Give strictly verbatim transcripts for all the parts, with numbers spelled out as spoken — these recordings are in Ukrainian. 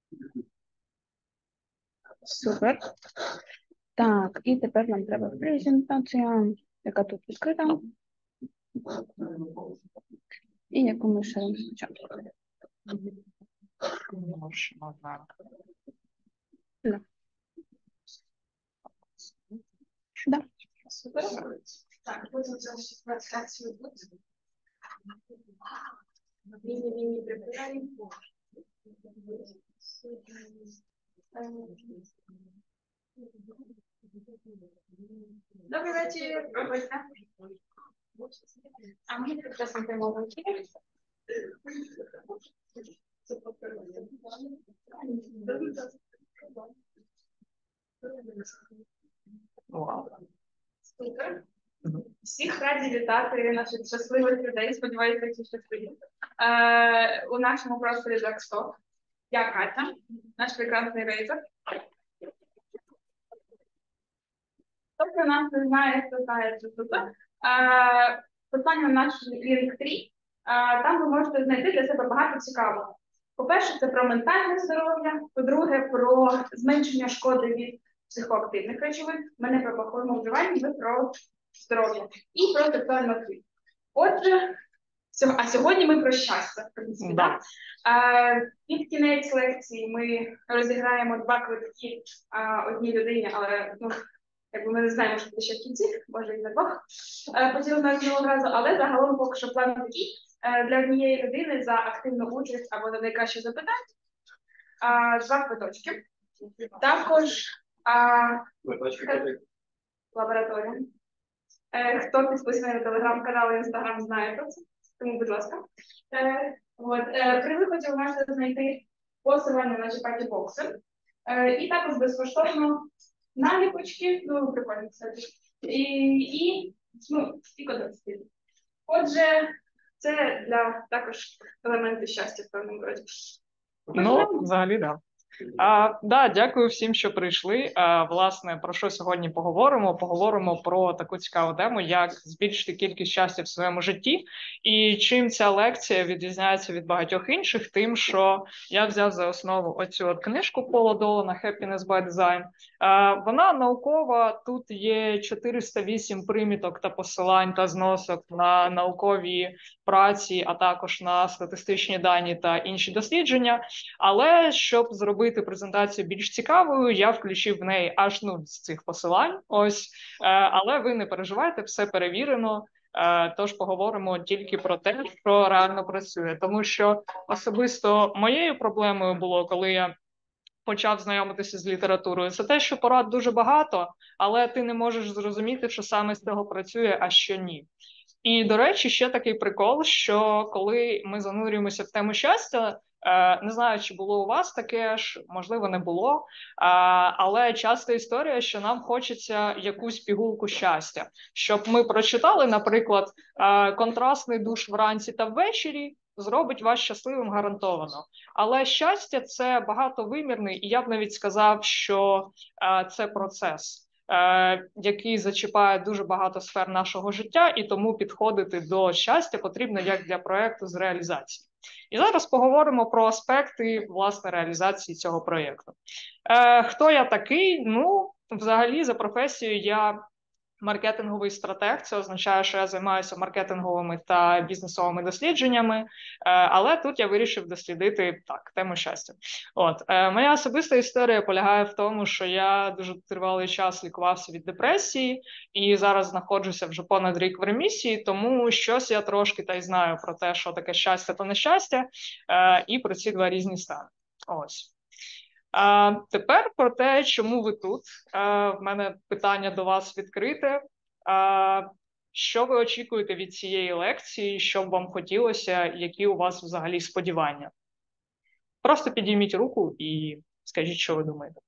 Супер. Так, і тепер нам треба презентація, яка тут відкрита. І яку ми ще спочатку. Можна. Да. Да. Супер. Так, потім залишити трансляцію тут. Міні-міні прибираємо. Добрий вечір. Добрий дня. А ми прекрасно перемовки. Вау. Супер. Всіх раді вітати наших щасливих людей. Сподіваюся, всі щасливі. Е, у нашому просторі Blackstock. Я Катя, наш прекрасний рейзер. Тобто нас не знає, хто знає, що тут. Посилання на наш Linktree. Там ви можете знайти для себе багато цікавого. По-перше, це про ментальне здоров'я, по-друге, про зменшення шкоди від психоактивних речовин, в мене про платформу вживання, ви про здоров'я і про сексуальну активність. Отже, а сьогодні ми про щастя. Да. Під кінець лекції ми розіграємо два квитки одній людині, але ну, якби ми не знаємо, що буде ще в кінці, може і на двох поділимо одного разу, але загалом поки що план такий. Для однієї людини за активну участь або за найкраще запитання два квиточки. Також лабораторія. Хто підписаний на телеграм-канал і інстаграм знає про це, тому, будь ласка. От, при виході ви можете знайти посилання на чіпаті бокси. І також безкоштовно наліпочки, ну, прикольно, кстати, і, і, ну, і кодекси. Отже, це для також елементи щастя в певному роді. Ну, взагалі, так. Да. А, да, дякую всім, що прийшли. А, власне, про що сьогодні поговоримо? Поговоримо про таку цікаву тему, як збільшити кількість щастя в своєму житті. І чим ця лекція відрізняється від багатьох інших, тим, що я взяв за основу оцю от книжку Пола Долана «Happiness by Design». А, вона наукова, тут є чотириста вісім приміток та посилань та зносок на наукові праці, а також на статистичні дані та інші дослідження. Але щоб зробити презентацію більш цікавою, я включив в неї аж нуль з цих посилань. Ось, але ви не переживайте, все перевірено. Тож поговоримо тільки про те, що реально працює. Тому що особисто моєю проблемою було, коли я почав знайомитися з літературою, це те, що порад дуже багато, але ти не можеш зрозуміти, що саме з цього працює, а що ні. І, до речі, ще такий прикол, що коли ми занурюємося в тему щастя, не знаю, чи було у вас таке ж, можливо, не було, але часто історія, що нам хочеться якусь пігулку щастя. Щоб ми прочитали, наприклад, контрастний душ вранці та ввечері зробить вас щасливим гарантовано. Але щастя – це багатовимірний, і я б навіть сказав, що це процес, який зачіпає дуже багато сфер нашого життя, і тому підходити до щастя потрібно як для проєкту з реалізації. І зараз поговоримо про аспекти, власне, реалізації цього проєкту. Е, хто я такий? Ну, взагалі, за професією я маркетинговий стратег. Це означає, що я займаюся маркетинговими та бізнесовими дослідженнями, але тут я вирішив дослідити так, тему щастя. От, моя особиста історія полягає в тому, що я дуже тривалий час лікувався від депресії і зараз знаходжуся вже понад рік в ремісії, тому щось я трошки та й знаю про те, що таке щастя та нещастя, і про ці два різні стани. Ось. А тепер про те, чому ви тут. А, в мене питання до вас відкрите. А, що ви очікуєте від цієї лекції, що б вам хотілося, які у вас взагалі сподівання? Просто підійміть руку і скажіть, що ви думаєте.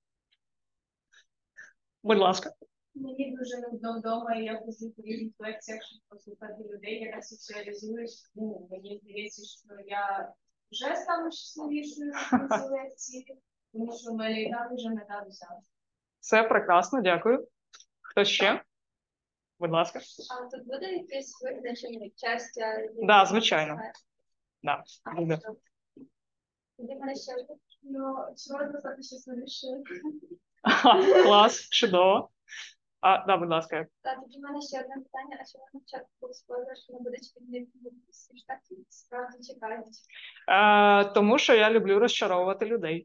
Будь ласка. Мені дуже нудно вдома, і я хочу по різних лекціях, щоб послухати людей, яка соціалізуєш. Ну, мені здається, що я вже стану щасливішою на цій лекції. Тому що в мене і так вже мета досягнута. Все прекрасно, дякую. Хто ще? Будь ласка. А тут буде якесь визначення щастя? Так, да, звичайно. Да, буде. Тоді в мене ще одне. Ну, чого достатньо щасливіше? Клас, чудово. А, да, будь ласка. Та тоді в мене ще одне питання, а чому на початку був спойлер, що не буде чіпільний всі ж так справді чекають? Е, тому що я люблю розчаровувати людей.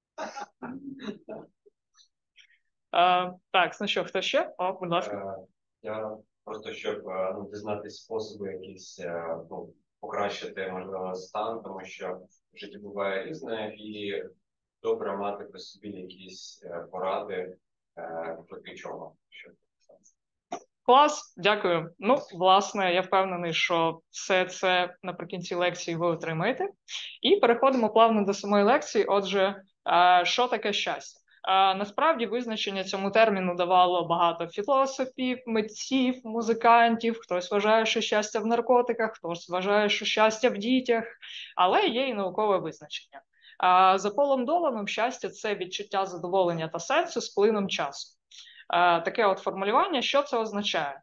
Е, так, ну що, хто ще? О, будь ласка. Е, Я просто щоб е, ну, дізнатися способи якісь е, ну, покращити можливо стан, тому що в житті буває різне, і добре мати при собі якісь е, поради е, проти чого. Щоб Клас, дякую. Ну, власне, я впевнений, що все це наприкінці лекції ви отримаєте. І переходимо плавно до самої лекції. Отже, е, що таке щастя? Е, Насправді визначення цьому терміну давало багато філософів, митців, музикантів. Хтось вважає, що щастя в наркотиках, хтось вважає, що щастя в дітях, але є і наукове визначення. Е, За Полом Доланом щастя – це відчуття задоволення та сенсу з плином часу. Таке от формулювання, що це означає?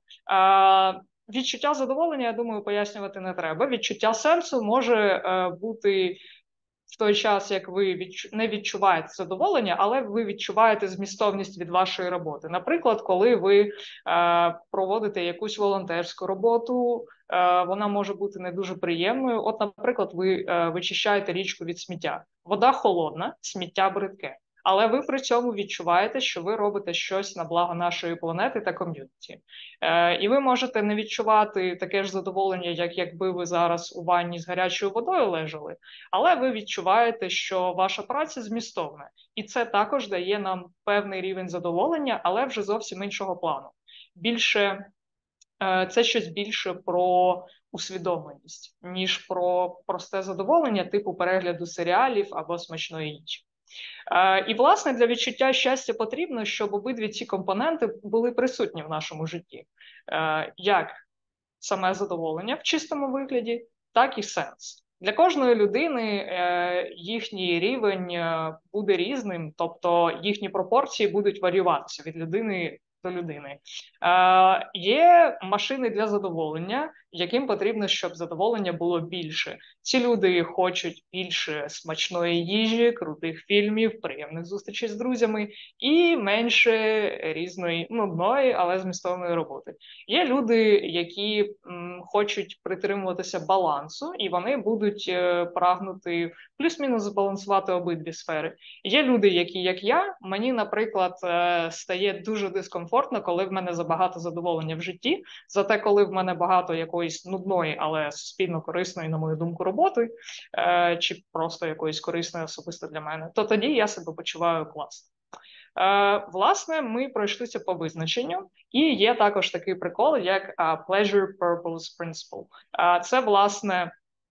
Відчуття задоволення, я думаю, пояснювати не треба. Відчуття сенсу може бути в той час, як ви відчу... не відчуваєте задоволення, але ви відчуваєте змістовність від вашої роботи. Наприклад, коли ви проводите якусь волонтерську роботу, вона може бути не дуже приємною. От, наприклад, ви вичищаєте річку від сміття. Вода холодна, сміття бридке. Але ви при цьому відчуваєте, що ви робите щось на благо нашої планети та ком'юніті. Е, і ви можете не відчувати таке ж задоволення, як якби ви зараз у ванні з гарячою водою лежали, але ви відчуваєте, що ваша праця змістовна. І це також дає нам певний рівень задоволення, але вже зовсім іншого плану. Більше, е, це щось більше про усвідомленість, ніж про просте задоволення типу перегляду серіалів або смачної їжі. І, власне, для відчуття щастя потрібно, щоб обидві ці компоненти були присутні в нашому житті. Як саме задоволення в чистому вигляді, так і сенс. Для кожної людини їхній рівень буде різним, тобто їхні пропорції будуть варіюватися від людини до людини. Е, є машини для задоволення, яким потрібно, щоб задоволення було більше. Ці люди хочуть більше смачної їжі, крутих фільмів, приємних зустрічей з друзями і менше різної, нудної, але змістовної роботи. Є люди, які м, хочуть притримуватися балансу, і вони будуть е, прагнути плюс-мінус збалансувати обидві сфери. Є люди, які, як я, мені, наприклад, е, стає дуже дискомфортно, коли в мене забагато задоволення в житті, зате коли в мене багато якоїсь нудної, але суспільно корисної, на мою думку, роботи, е, чи просто якоїсь корисної особисто для мене, то тоді я себе почуваю класно. Е, власне, ми пройшлися по визначенню, і є також такий прикол, як uh, pleasure purpose principle. Uh, це, власне,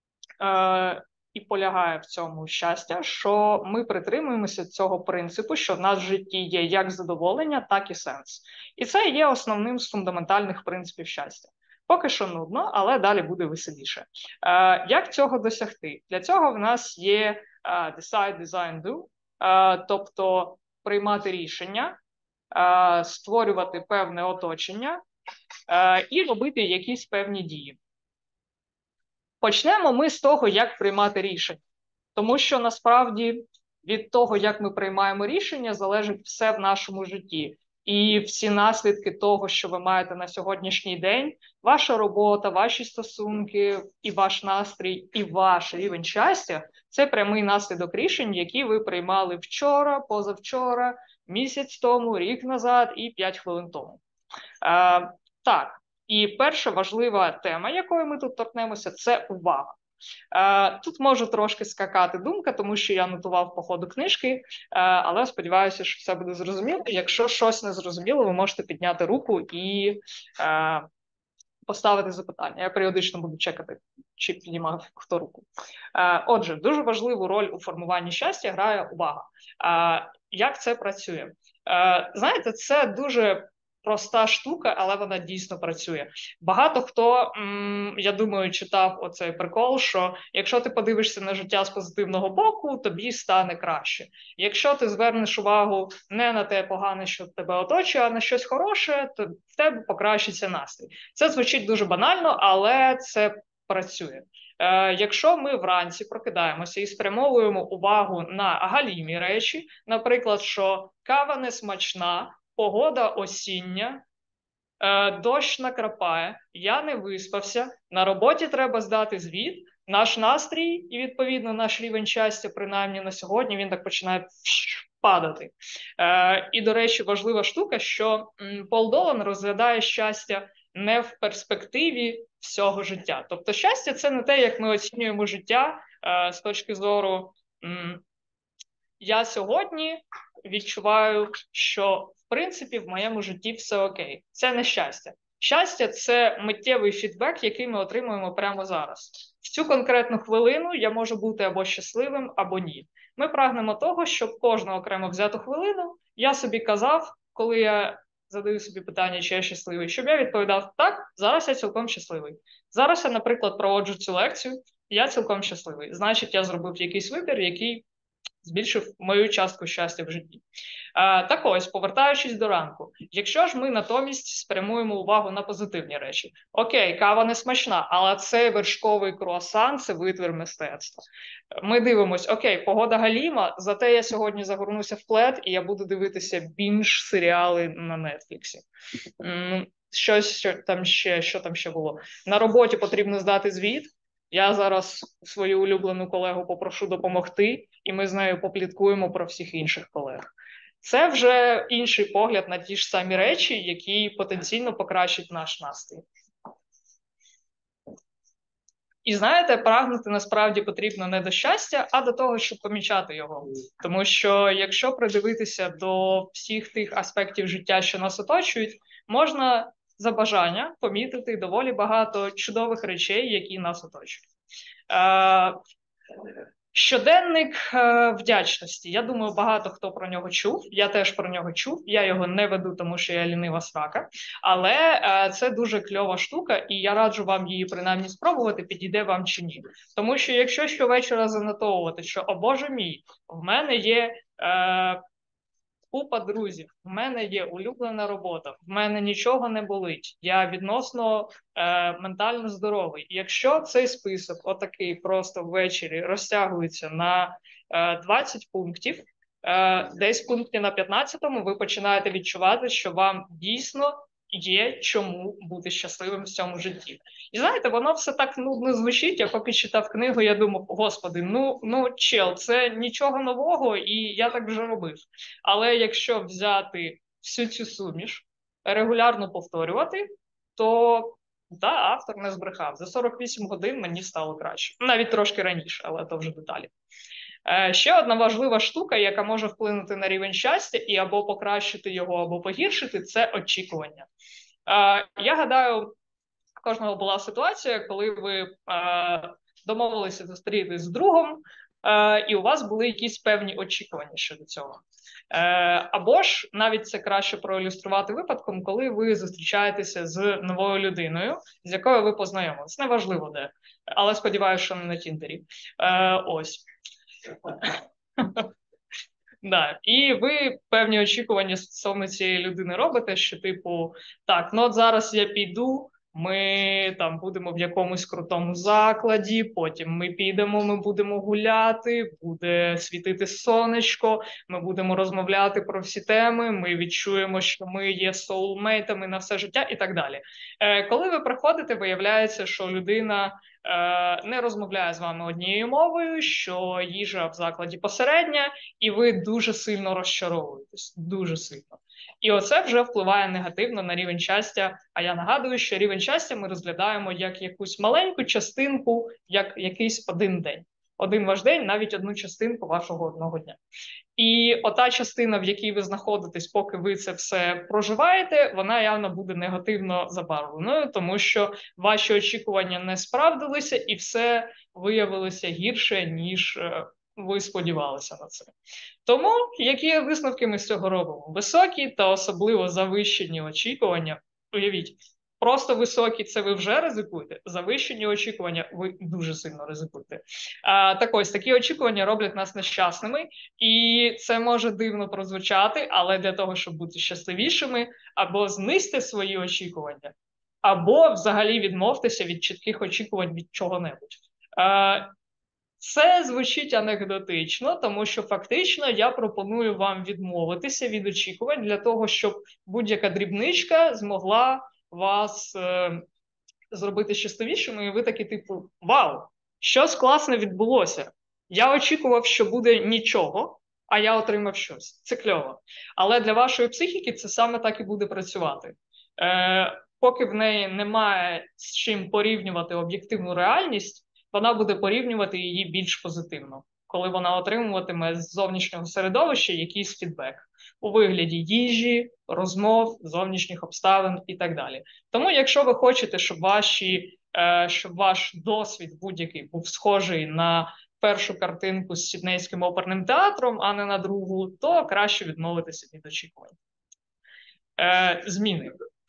uh, і полягає в цьому щастя, що ми притримуємося цього принципу, що в нас в житті є як задоволення, так і сенс. І це є основним з фундаментальних принципів щастя. Поки що нудно, але далі буде веселіше. Е, як цього досягти? Для цього в нас є uh, decide, design, do, uh, тобто приймати рішення, uh, створювати певне оточення uh, і робити якісь певні дії. Почнемо ми з того, як приймати рішення. Тому що, насправді, від того, як ми приймаємо рішення, залежить все в нашому житті. І всі наслідки того, що ви маєте на сьогоднішній день, ваша робота, ваші стосунки, і ваш настрій, і ваш рівень щастя – це прямий наслідок рішень, які ви приймали вчора, позавчора, місяць тому, рік назад і п'ять хвилин тому. Е, так. І перша важлива тема, якою ми тут торкнемося, це увага. Е, тут можу трошки скакати думка, тому що я нотував по ходу книжки, е, але сподіваюся, що все буде зрозуміло. Якщо щось не зрозуміло, ви можете підняти руку і е, поставити запитання. Я періодично буду чекати, чи піднімав хто руку. Е, отже, дуже важливу роль у формуванні щастя грає увага. Е, як це працює? Е, знаєте, це дуже проста штука, але вона дійсно працює. Багато хто, я думаю, читав оцей прикол, що якщо ти подивишся на життя з позитивного боку, тобі стане краще. Якщо ти звернеш увагу не на те погане, що тебе оточує, а на щось хороше, то в тебе покращиться настрій. Це звучить дуже банально, але це працює. Е, якщо ми вранці прокидаємося і спрямовуємо увагу на галімі речі, наприклад, що кава не смачна, погода осіння, е, дощ накрапає, я не виспався, на роботі треба здати звіт, наш настрій і, відповідно, наш рівень щастя, принаймні на сьогодні, він так починає падати. Е, і, до речі, важлива штука, що м, Пол Долан розглядає щастя не в перспективі всього життя. Тобто щастя – це не те, як ми оцінюємо життя е, з точки зору м, я сьогодні відчуваю, що, в принципі, в моєму житті все окей. Це не щастя. Щастя – це миттєвий фідбек, який ми отримуємо прямо зараз. В цю конкретну хвилину я можу бути або щасливим, або ні. Ми прагнемо того, щоб кожну окремо взяту хвилину я собі казав, коли я задаю собі питання, чи я щасливий, щоб я відповідав, так, зараз я цілком щасливий. Зараз я, наприклад, проводжу цю лекцію, я цілком щасливий. Значить, я зробив якийсь вибір, який збільшив мою частку щастя в житті. А, так ось, повертаючись до ранку, якщо ж ми натомість спрямуємо увагу на позитивні речі. Окей, кава не смачна, але цей вершковий круасан – це витвір мистецтва. Ми дивимось, окей, погода галіма, зате я сьогодні загорнуся в плед і я буду дивитися бінж-серіали на Нетфліксі. Щось що там ще, що там ще було. На роботі потрібно здати звіт. Я зараз свою улюблену колегу попрошу допомогти, і ми з нею попліткуємо про всіх інших колег. Це вже інший погляд на ті ж самі речі, які потенційно покращать наш настрій. І знаєте, прагнути насправді потрібно не до щастя, а до того, щоб помічати його. Тому що якщо придивитися до всіх тих аспектів життя, що нас оточують, можна за бажання помітити доволі багато чудових речей, які нас оточують. Е, щоденник е, вдячності. Я думаю, багато хто про нього чув. Я теж про нього чув. Я його не веду, тому що я лінива срака. Але е, це дуже кльова штука, і я раджу вам її принаймні спробувати, підійде вам чи ні. Тому що якщо щовечора занотовувати, що, о Боже мій, в мене є... Е, купа друзів, в мене є улюблена робота, в мене нічого не болить, я відносно е, ментально здоровий. І якщо цей список отакий просто ввечері розтягується на е, двадцять пунктів, е, десь пункті на п'ятнадцятому ви починаєте відчувати, що вам дійсно є чому бути щасливим в цьому житті. І знаєте, воно все так нудно звучить. Я поки читав книгу, я думав, господи, ну, ну чел, це нічого нового, і я так вже робив. Але якщо взяти всю цю суміш, регулярно повторювати, то да, автор не збрехав. За сорок вісім годин мені стало краще. Навіть трошки раніше, але то вже деталі. Ще одна важлива штука, яка може вплинути на рівень щастя і або покращити його, або погіршити, це очікування. Я гадаю, в кожного була ситуація, коли ви домовилися зустрітися з другом, і у вас були якісь певні очікування щодо цього. Або ж навіть це краще проілюструвати випадком, коли ви зустрічаєтеся з новою людиною, з якою ви познайомились. Неважливо де, але сподіваюся, що не на Тіндері. Ось. Да. І ви певні очікування стосовно цієї людини робите, що типу, так, ну от зараз я піду, ми там будемо в якомусь крутому закладі, потім ми підемо, ми будемо гуляти, буде світити сонечко, ми будемо розмовляти про всі теми, ми відчуємо, що ми є соулмейтами на все життя і так далі. Е, коли ви приходите, виявляється, що людина е, не розмовляє з вами однією мовою, що їжа в закладі посередня, і ви дуже сильно розчаровуєтесь, дуже сильно. І оце вже впливає негативно на рівень щастя. А я нагадую, що рівень щастя ми розглядаємо як якусь маленьку частинку, як якийсь один день. Один ваш день, навіть одну частинку вашого одного дня. І ота частина, в якій ви знаходитесь, поки ви це все проживаєте, вона явно буде негативно забарвленою, тому що ваші очікування не справдилися і все виявилося гірше, ніж ви сподівалися на це. Тому, які висновки ми з цього робимо? Високі та особливо завищені очікування, уявіть, просто високі – це ви вже ризикуєте, завищені очікування – ви дуже сильно ризикуєте. А, так ось, такі очікування роблять нас нещасними, і це може дивно прозвучати, але для того, щоб бути щасливішими, або знизьте свої очікування, або взагалі відмовтеся від чітких очікувань від чого-небудь. Е, Це звучить анекдотично, тому що фактично я пропоную вам відмовитися від очікувань для того, щоб будь-яка дрібничка змогла вас е, зробити щасливішими, і ви такі типу, вау, щось класне відбулося. Я очікував, що буде нічого, а я отримав щось. Це кльово. Але для вашої психіки це саме так і буде працювати. Е, Поки в неї немає з чим порівнювати об'єктивну реальність, вона буде порівнювати її більш позитивно, коли вона отримуватиме з зовнішнього середовища якийсь фідбек у вигляді їжі, розмов, зовнішніх обставин і так далі. Тому, якщо ви хочете, щоб ваші, е, щоб ваш досвід будь-який був схожий на першу картинку з Сіднейським оперним театром, а не на другу, то краще відмовитися від очікувань. Е, зміни.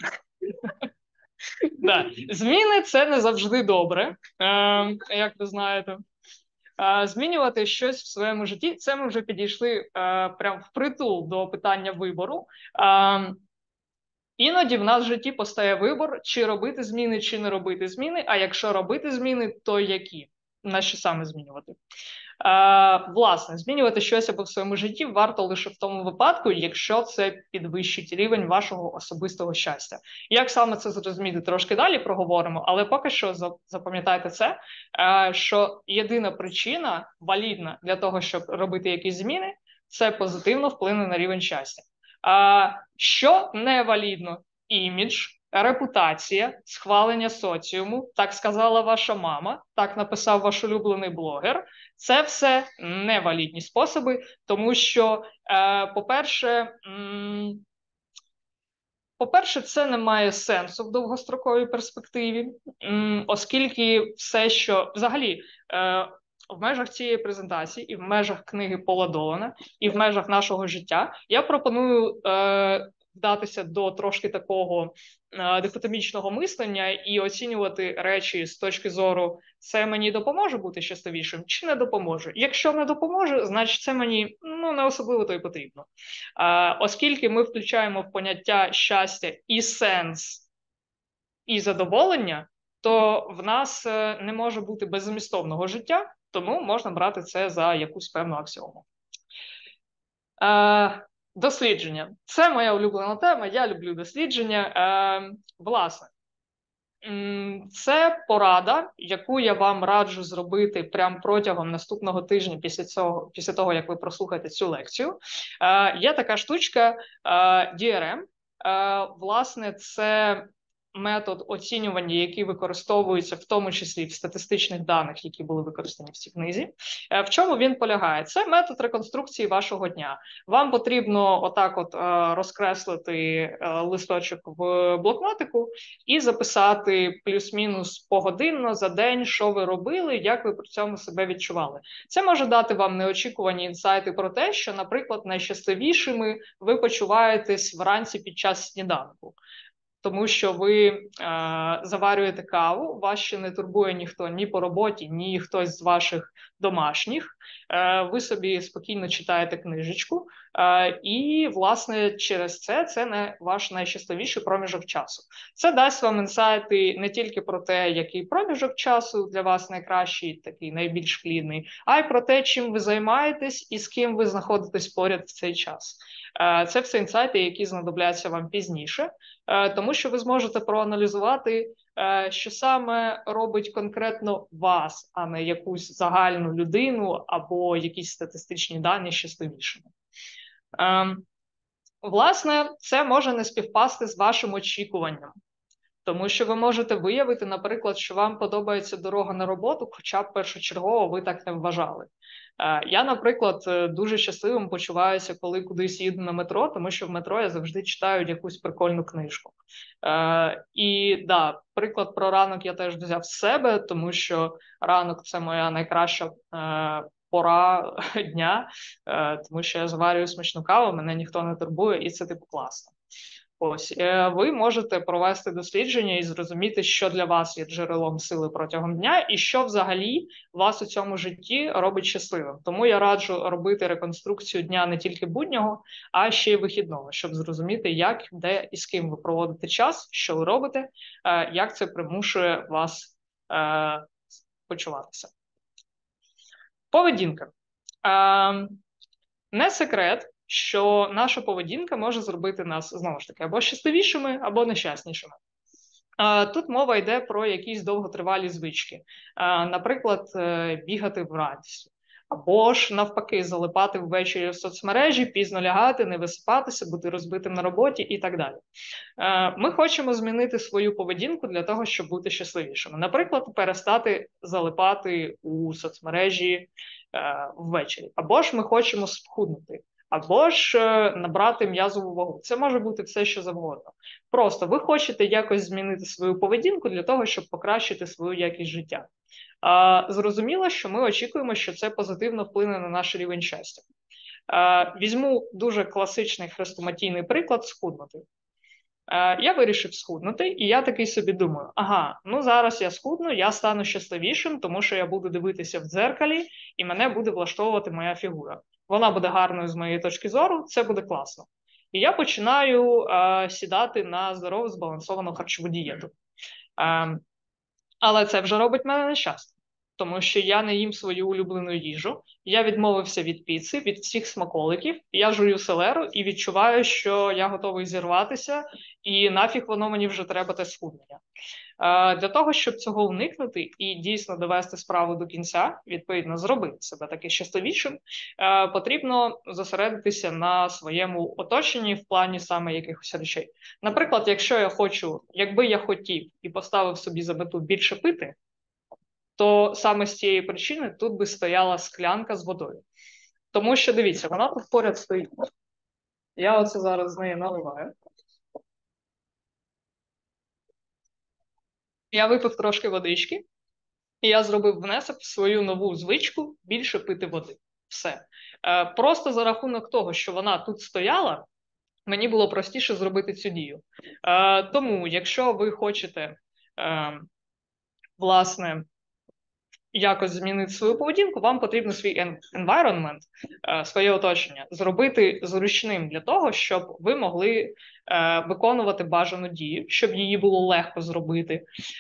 Да. Зміни – це не завжди добре, е, як ви знаєте. Е, змінювати щось в своєму житті – це ми вже підійшли е, прям впритул до питання вибору. Е, іноді в нас в житті постає вибор, чи робити зміни, чи не робити зміни, а якщо робити зміни, то які? На що саме змінювати? Е, власне, змінювати щось або в своєму житті варто лише в тому випадку, якщо це підвищить рівень вашого особистого щастя. Як саме це зрозуміти, трошки далі проговоримо, але поки що запам'ятайте це, е, що єдина причина валідна для того, щоб робити якісь зміни, це позитивно вплине на рівень щастя. Е, що не валідно? Імідж, репутація, схвалення соціуму, так сказала ваша мама, так написав ваш улюблений блогер. Це все невалідні способи, тому що, е, по-перше, м, по-перше, це не має сенсу в довгостроковій перспективі, м, оскільки все, що взагалі е, в межах цієї презентації і в межах книги Пола Долана, і в межах нашого життя, я пропоную е, вдатися до трошки такого е, дихотомічного мислення і оцінювати речі з точки зору, це мені допоможе бути щасливішим чи не допоможе. Якщо не допоможе, значить це мені ну, не особливо то й потрібно. Е, оскільки ми включаємо в поняття щастя і сенс, і задоволення, то в нас не може бути беззмістовного життя, тому можна брати це за якусь певну аксіому. Е, дослідження. Це моя улюблена тема, я люблю дослідження. Е, власне, це порада, яку я вам раджу зробити прямо протягом наступного тижня після цього, після того, як ви прослухаєте цю лекцію. Е, є така штучка е, ді ар ем. Е, власне, це метод оцінювання, який використовується в тому числі в статистичних даних, які були використані в цій книзі. В чому він полягає? Це метод реконструкції вашого дня. Вам потрібно отак от розкреслити листочок в блокнотику і записати плюс-мінус погодинно за день, що ви робили, як ви при цьому себе відчували. Це може дати вам неочікувані інсайти про те, що, наприклад, найщасливішими ви почуваєтесь вранці під час сніданку. Тому що ви е, заварюєте каву, вас ще не турбує ніхто ні по роботі, ні хтось з ваших домашніх. Е, ви собі спокійно читаєте книжечку, е, і, власне, через це це не ваш найщасливіший проміжок часу. Це дасть вам інсайти не тільки про те, який проміжок часу для вас найкращий, такий найбільш плідний, а й про те, чим ви займаєтесь і з ким ви знаходитесь поряд в цей час. Е, це все інсайти, які знадобляться вам пізніше, тому що ви зможете проаналізувати, що саме робить конкретно вас, а не якусь загальну людину або якісь статистичні дані щасливішими. Власне, це може не співпасти з вашим очікуванням, тому що ви можете виявити, наприклад, що вам подобається дорога на роботу, хоча б першочергово ви так не вважали. Я, наприклад, дуже щасливим почуваюся, коли кудись їду на метро, тому що в метро я завжди читаю якусь прикольну книжку. І, да, приклад про ранок я теж взяв з себе, тому що ранок – це моя найкраща пора дня, тому що я заварюю смачну каву, мене ніхто не турбує, і це, типу, класно. Ось, ви можете провести дослідження і зрозуміти, що для вас є джерелом сили протягом дня і що взагалі вас у цьому житті робить щасливим. Тому я раджу робити реконструкцію дня не тільки буднього, а ще й вихідного, щоб зрозуміти, як, де і з ким ви проводите час, що ви робите, як це примушує вас почуватися. Поведінка. Е, не секрет, що наша поведінка може зробити нас, знову ж таки, або щасливішими, або нещаснішими. Е, тут мова йде про якісь довготривалі звички. Е, наприклад, е, бігати вранці. Або ж, навпаки, залипати ввечері в соцмережі, пізно лягати, не висипатися, бути розбитим на роботі і так далі. Ми хочемо змінити свою поведінку для того, щоб бути щасливішими. Наприклад, перестати залипати у соцмережі ввечері. Або ж ми хочемо схуднути. Або ж набрати м'язову вагу. Це може бути все, що завгодно. Просто ви хочете якось змінити свою поведінку для того, щоб покращити свою якість життя. А, зрозуміло, що ми очікуємо, що це позитивно вплине на наш рівень щастя. А, візьму дуже класичний хрестоматійний приклад – схуднути. А, я вирішив схуднути, і я такий собі думаю, ага, ну зараз я схудну, я стану щасливішим, тому що я буду дивитися в дзеркалі, і мене буде влаштовувати моя фігура. Вона буде гарною з моєї точки зору, це буде класно. І я починаю а, сідати на здорову, збалансовану харчову дієту. А, Але це вже робить мене нещасним, тому що я не їм свою улюблену їжу, я відмовився від піци, від всіх смаколиків, я жую селеру і відчуваю, що я готовий зірватися, і нафіг воно мені вже треба те схуднення. Для того, щоб цього уникнути і дійсно довести справу до кінця, відповідно, зробити себе таки щасливішим, потрібно зосередитися на своєму оточенні в плані саме якихось речей. Наприклад, якщо я хочу, якби я хотів і поставив собі за мету більше пити, то саме з цієї причини тут би стояла склянка з водою. Тому що, дивіться, вона тут поряд стоїть. Я оце зараз з неї наливаю. Я випив трошки водички, і я зробив внесок в свою нову звичку більше пити води. Все. Е, просто за рахунок того, що вона тут стояла, мені було простіше зробити цю дію. Е, тому, якщо ви хочете, е, власне, якось змінити свою поведінку, вам потрібно свій environment, своє оточення, зробити зручним для того, щоб ви могли виконувати бажану дію, щоб її було легко зробити,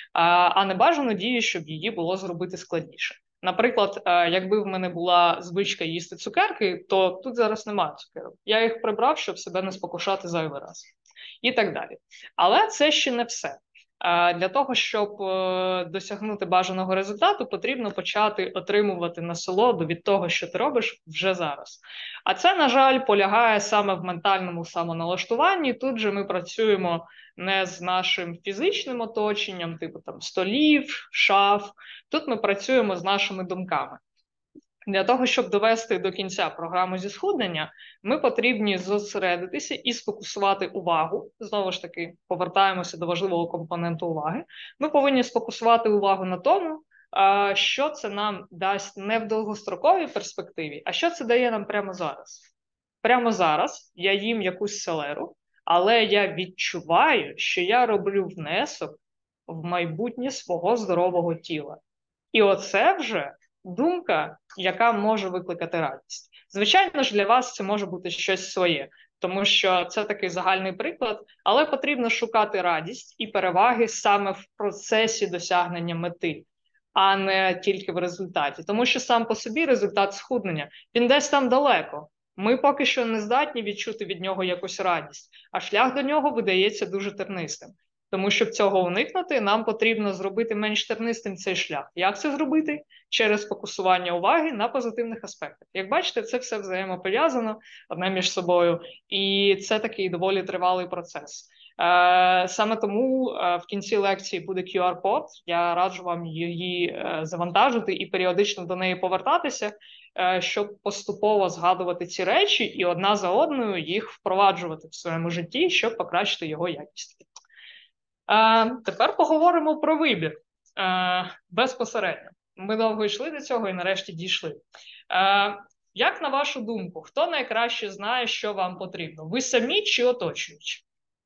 а не бажану дію, щоб її було зробити складніше. Наприклад, якби в мене була звичка їсти цукерки, то тут зараз немає цукерок. Я їх прибрав, щоб себе не спокушати зайвий раз. І так далі. Але це ще не все. Для того, щоб досягнути бажаного результату, потрібно почати отримувати насолоду від того, що ти робиш вже зараз. А це, на жаль, полягає саме в ментальному самоналаштуванні. Тут же ми працюємо не з нашим фізичним оточенням, типу там столів, шаф. Тут ми працюємо з нашими думками. Для того, щоб довести до кінця програму зі схуднення, ми потрібні зосередитися і сфокусувати увагу. Знову ж таки, повертаємося до важливого компоненту уваги. Ми повинні сфокусувати увагу на тому, що це нам дасть не в довгостроковій перспективі, а що це дає нам прямо зараз. Прямо зараз я їм якусь селеру, але я відчуваю, що я роблю внесок в майбутнє свого здорового тіла. І оце вже думка, яка може викликати радість. Звичайно ж, для вас це може бути щось своє, тому що це такий загальний приклад, але потрібно шукати радість і переваги саме в процесі досягнення мети, а не тільки в результаті. Тому що сам по собі результат схуднення, він десь там далеко. Ми поки що не здатні відчути від нього якусь радість, а шлях до нього видається дуже тернистим. Тому, щоб цього уникнути, нам потрібно зробити менш тернистим цей шлях. Як це зробити? Через фокусування уваги на позитивних аспектах. Як бачите, це все взаємопов'язано одне між собою, і це такий доволі тривалий процес. Е, саме тому е, в кінці лекції буде кю ар-код, я раджу вам її е, завантажити і періодично до неї повертатися, е, щоб поступово згадувати ці речі і одна за одною їх впроваджувати в своєму житті, щоб покращити його якість. А, тепер поговоримо про вибір а, безпосередньо. Ми довго йшли до цього і нарешті дійшли. А, як на вашу думку, хто найкраще знає, що вам потрібно? Ви самі чи оточуючі?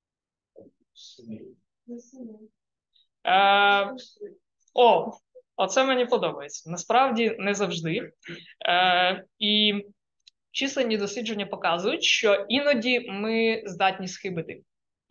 А, о, оце мені подобається. Насправді не завжди. А, і численні дослідження показують, що іноді ми здатні схибити.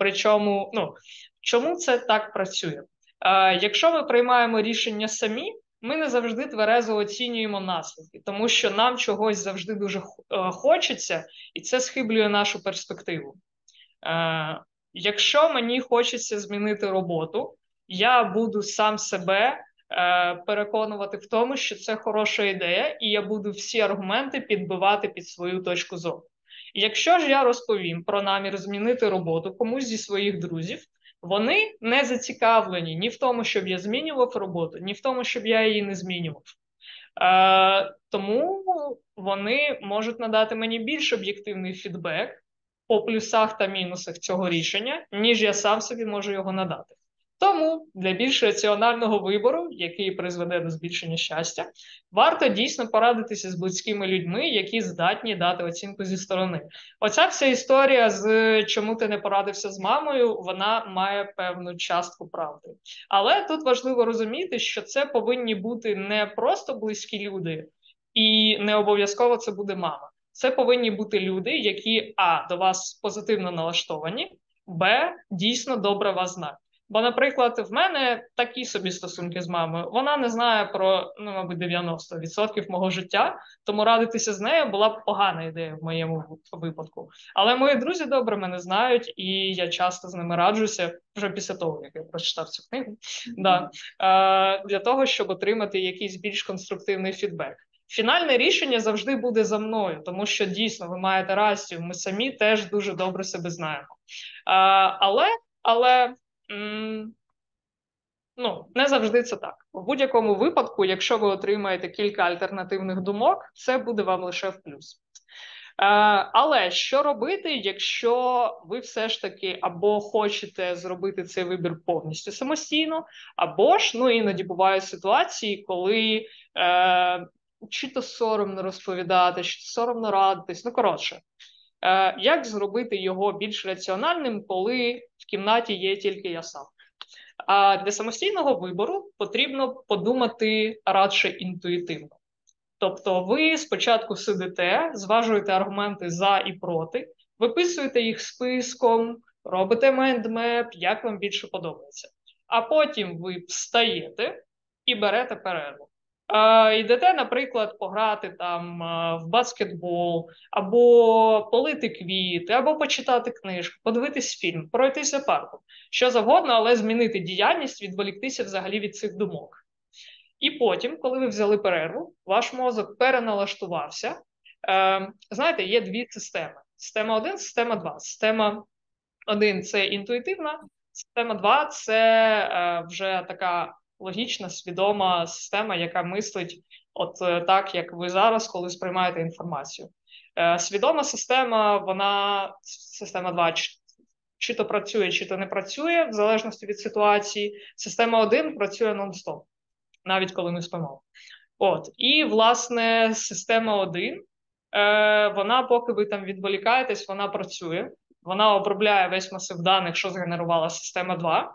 Причому, ну, чому це так працює? Е, якщо ми приймаємо рішення самі, ми не завжди тверезо оцінюємо наслідки, тому що нам чогось завжди дуже хочеться, і це схиблює нашу перспективу. Е, якщо мені хочеться змінити роботу, я буду сам себе е, переконувати в тому, що це хороша ідея, і я буду всі аргументи підбивати під свою точку зору. Якщо ж я розповім про намір змінити роботу комусь зі своїх друзів, вони не зацікавлені ні в тому, щоб я змінював роботу, ні в тому, щоб я її не змінював. Е, тому вони можуть надати мені більш об'єктивний фідбек по плюсах та мінусах цього рішення, ніж я сам собі можу його надати. Тому для більш раціонального вибору, який призведе до збільшення щастя, варто дійсно порадитися з близькими людьми, які здатні дати оцінку зі сторони. Оця вся історія з чому ти не порадився з мамою, вона має певну частку правди. Але тут важливо розуміти, що це повинні бути не просто близькі люди, і не обов'язково це буде мама. Це повинні бути люди, які, а, до вас позитивно налаштовані, б, дійсно добре вас знають. Бо, наприклад, в мене такі собі стосунки з мамою. Вона не знає про, ну, мабуть, дев'яносто відсотків мого життя, тому радитися з нею була б погана ідея в моєму випадку. Але мої друзі добре мене знають, і я часто з ними раджуся вже після того, як я прочитав цю книгу, да, е, для того, щоб отримати якийсь більш конструктивний фідбек. Фінальне рішення завжди буде за мною, тому що дійсно ви маєте рацію, ми самі теж дуже добре себе знаємо. А, але, але м, ну, не завжди це так. В будь-якому випадку, якщо ви отримаєте кілька альтернативних думок, це буде вам лише в плюс. А, але що робити, якщо ви все ж таки або хочете зробити цей вибір повністю самостійно, або ж, ну, іноді бувають ситуації, коли е, чи то соромно розповідати, чи то соромно радитись, ну, коротше. Е, як зробити його більш раціональним, коли в кімнаті є тільки я сам? А для самостійного вибору потрібно подумати радше інтуїтивно. Тобто ви спочатку сидите, зважуєте аргументи за і проти, виписуєте їх списком, робите майндмеп, як вам більше подобається. А потім ви встаєте і берете перерву. Е, йдете, наприклад, пограти там е, в баскетбол, або полити квіти, або почитати книжку, подивитись фільм, пройтися парком. Що завгодно, але змінити діяльність, відволіктися взагалі від цих думок. І потім, коли ви взяли перерву, ваш мозок переналаштувався. Е, знаєте, є дві системи. Система один, система два. Система один – це інтуїтивна, система два – це е, вже така логічна, свідома система, яка мислить от е, так, як ви зараз, коли сприймаєте інформацію. Е, свідома система, вона, система два, чи, чи то працює, чи то не працює, в залежності від ситуації. Система один працює нон-стоп, навіть коли ми спимо. От. І, власне, система один, е, вона, поки ви там відволікаєтесь, вона працює. Вона обробляє весь масив даних, що згенерувала система два,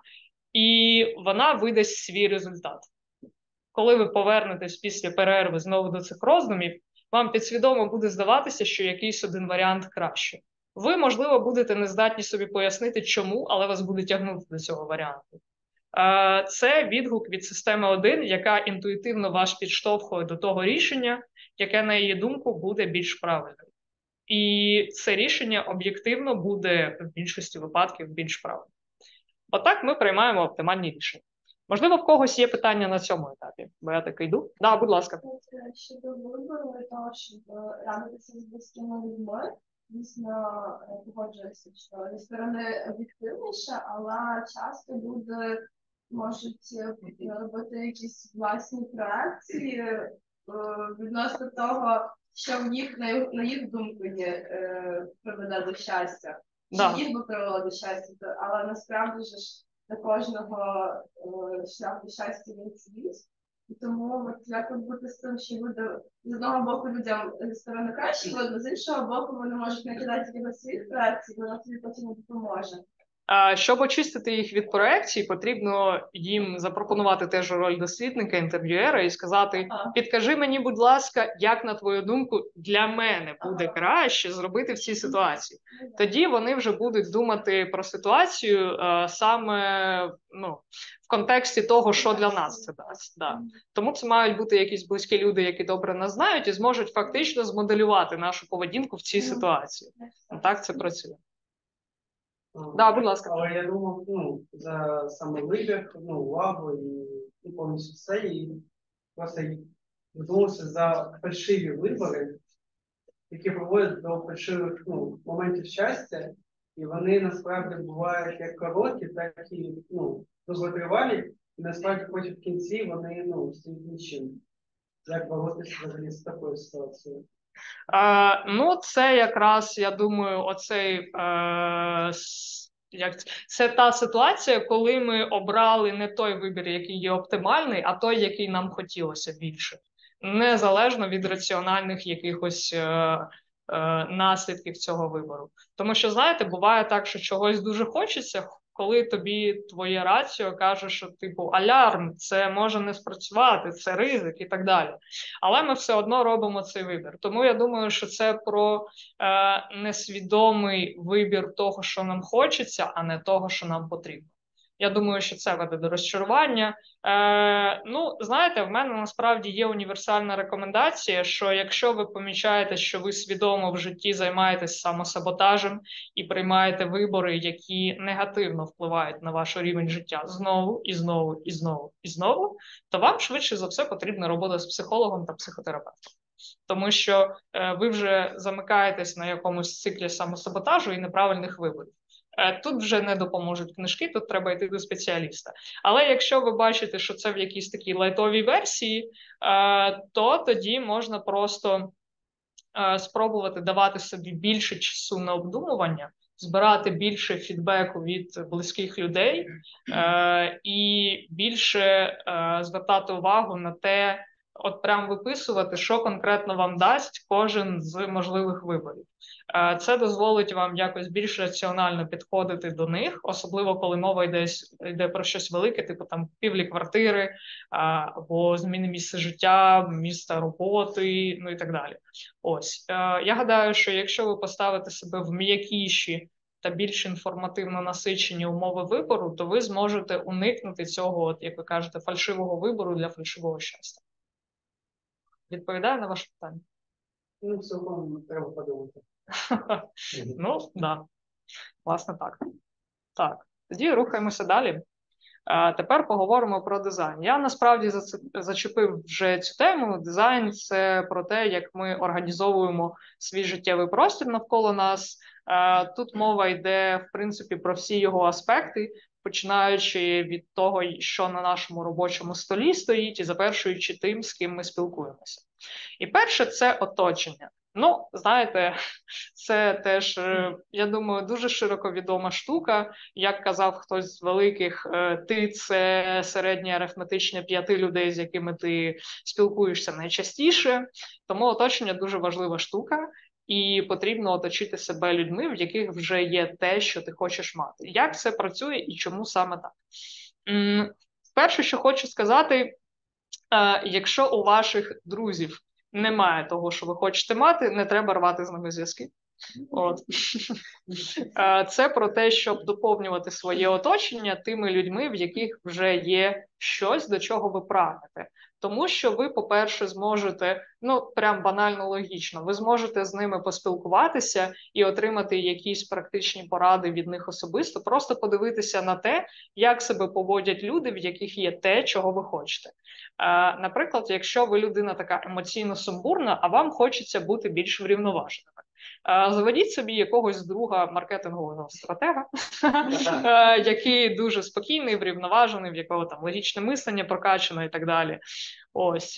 і вона видасть свій результат. Коли ви повернетесь після перерви знову до цих роздумів, вам підсвідомо буде здаватися, що якийсь один варіант краще. Ви, можливо, будете не здатні собі пояснити, чому, але вас буде тягнути до цього варіанту. Це відгук від системи один, яка інтуїтивно вас підштовхує до того рішення, яке, на її думку, буде більш правильним. І це рішення об'єктивно буде в більшості випадків більш правильним. Отак ми приймаємо оптимальні рішення. Можливо, в когось є питання на цьому етапі, бо я таки йду. Да, будь ласка. Щодо вибору того, щоб радитися з близькими людьми, дійсно погоджуюся, що зі сторони об'єктивніше, але часто люди можуть робити якісь власні проекції відносно того, що в їх, на їх думку є, приведе до щастя. Да. Чи їх би привело до щастя, але насправді ж для кожного шлях до щастя він свій. І тому от як бути з тим, що люди з одного боку людям зі сторони краще, але з іншого боку вони можуть накидати його своїх праців, і воно тобі потім не допоможе. Щоб очистити їх від проекцій, потрібно їм запропонувати теж роль дослідника, інтерв'юера і сказати: підкажи мені, будь ласка, як, на твою думку, для мене буде краще зробити в цій ситуації. Тоді вони вже будуть думати про ситуацію саме, ну, в контексті того, що для нас це дасть. Да. Тому це мають бути якісь близькі люди, які добре нас знають і зможуть фактично змоделювати нашу поведінку в цій ситуації. Так це працює. Да, будь ласка. Але я думав, ну, за саме вибір, ну, увагу і, і повністю все, і просто задумався за фальшиві вибори, які приводять до фальшивих, ну, моментів щастя, і вони насправді бувають як короткі, так і, ну, довготривалі, і насправді потім в кінці вони, ну, стають нічим. Як боротися взагалі з такою ситуацією? Е, ну, це якраз, я думаю, оцей, е, як це, це та ситуація, коли ми обрали не той вибір, який є оптимальний, а той, який нам хотілося більше. Незалежно від раціональних якихось е, е, наслідків цього вибору. Тому що, знаєте, буває так, що чогось дуже хочеться, коли тобі твоє раціо каже, що типу алярм, це може не спрацювати, це ризик і так далі. Але ми все одно робимо цей вибір. Тому я думаю, що це про е, несвідомий вибір того, що нам хочеться, а не того, що нам потрібно. Я думаю, що це веде до розчарування. Е, ну, знаєте, в мене насправді є універсальна рекомендація, що якщо ви помічаєте, що ви свідомо в житті займаєтесь самосаботажем і приймаєте вибори, які негативно впливають на ваш рівень життя знову і знову і знову і знову, то вам швидше за все потрібна робота з психологом та психотерапевтом. Тому що е, ви вже замикаєтесь на якомусь циклі самосаботажу і неправильних виборів. Тут вже не допоможуть книжки, тут треба йти до спеціаліста. Але якщо ви бачите, що це в якійсь такій лайтовій версії, то тоді можна просто спробувати давати собі більше часу на обдумування, збирати більше фідбеку від близьких людей і більше звертати увагу на те, от прям виписувати, що конкретно вам дасть кожен з можливих виборів. Це дозволить вам якось більш раціонально підходити до них, особливо коли мова йде, йде про щось велике, типу там купівлі квартири, або зміни місця життя, місця роботи, ну і так далі. Ось. Я гадаю, що якщо ви поставите себе в м'якіші та більш інформативно насичені умови вибору, то ви зможете уникнути цього, от, як ви кажете, фальшивого вибору для фальшивого щастя. Відповідаю на ваше питання? Ну, цілком треба подумати. Ну, так. Да. Власне, так. Так, тоді рухаємося далі. А тепер поговоримо про дизайн. Я насправді зачепив вже цю тему. Дизайн – це про те, як ми організовуємо свій життєвий простір навколо нас. Тут мова йде, в принципі, про всі його аспекти, починаючи від того, що на нашому робочому столі стоїть, і завершуючи тим, з ким ми спілкуємося. І перше – це оточення. Ну, знаєте, це теж, я думаю, дуже широко відома штука. Як казав хтось з великих, ти – це середнє арифметичне п'яти людей, з якими ти спілкуєшся найчастіше. Тому оточення дуже важлива штука. І потрібно оточити себе людьми, в яких вже є те, що ти хочеш мати. Як це працює і чому саме так? Перше, що хочу сказати, якщо у ваших друзів немає того, що ви хочете мати, не треба рвати з ними зв'язки. От. Це про те, щоб доповнювати своє оточення тими людьми, в яких вже є щось, до чого ви прагнете. Тому що ви, по-перше, зможете, ну, прям банально логічно, ви зможете з ними поспілкуватися і отримати якісь практичні поради від них особисто, просто подивитися на те, як себе поводять люди, в яких є те, чого ви хочете. Наприклад, якщо ви людина така емоційно сумбурна, а вам хочеться бути більш врівноваженими. Заведіть собі якогось друга маркетингового стратега, який дуже спокійний, врівноважений, в якого там логічне мислення прокачано і так далі. Ось.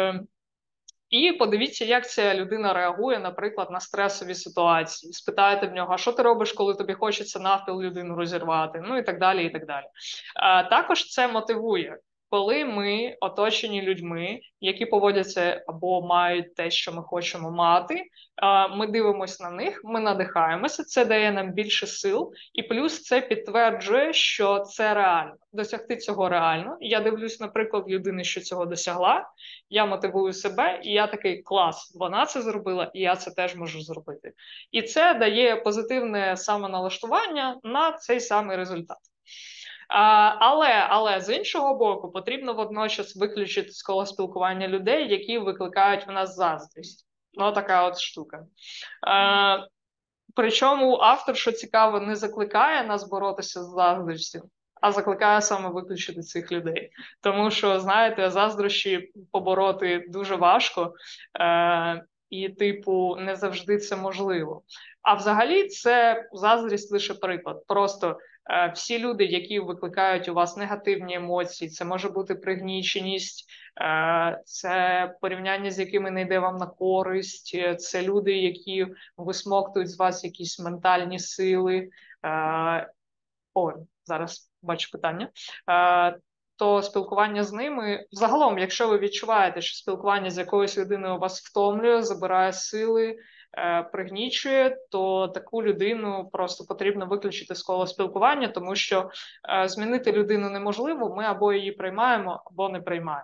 І подивіться, як ця людина реагує, наприклад, на стресові ситуації. Спитайте в нього, а що ти робиш, коли тобі хочеться навпіл людину розірвати, ну і так далі, і так далі. Також це мотивує. коли ми оточені людьми, які поводяться або мають те, що ми хочемо мати, ми дивимося на них, ми надихаємося, це дає нам більше сил, і плюс це підтверджує, що це реально. Досягти цього реально. Я дивлюсь, наприклад, людини, що цього досягла, я мотивую себе, і я такий, клас, вона це зробила, і я це теж можу зробити. І це дає позитивне самоналаштування на цей самий результат. А, але, але з іншого боку, потрібно водночас виключити з кола спілкування людей, які викликають в нас заздрість. Ну, така от штука. А, причому автор, що цікаво, не закликає нас боротися з заздрістю, а закликає саме виключити цих людей. Тому що, знаєте, заздрощі побороти дуже важко, е, і, типу, не завжди це можливо. А взагалі це заздрість лише приклад. Просто е, всі люди, які викликають у вас негативні емоції, це може бути пригніченість, е, це порівняння, з якими не йде вам на користь, це люди, які висмоктують з вас якісь ментальні сили. Е, о, зараз бачу питання. Е, то спілкування з ними, загалом, якщо ви відчуваєте, що спілкування з якоюсь людиною вас втомлює, забирає сили, е, пригнічує, то таку людину просто потрібно виключити з кола спілкування, тому що е, змінити людину неможливо, ми або її приймаємо, або не приймаємо.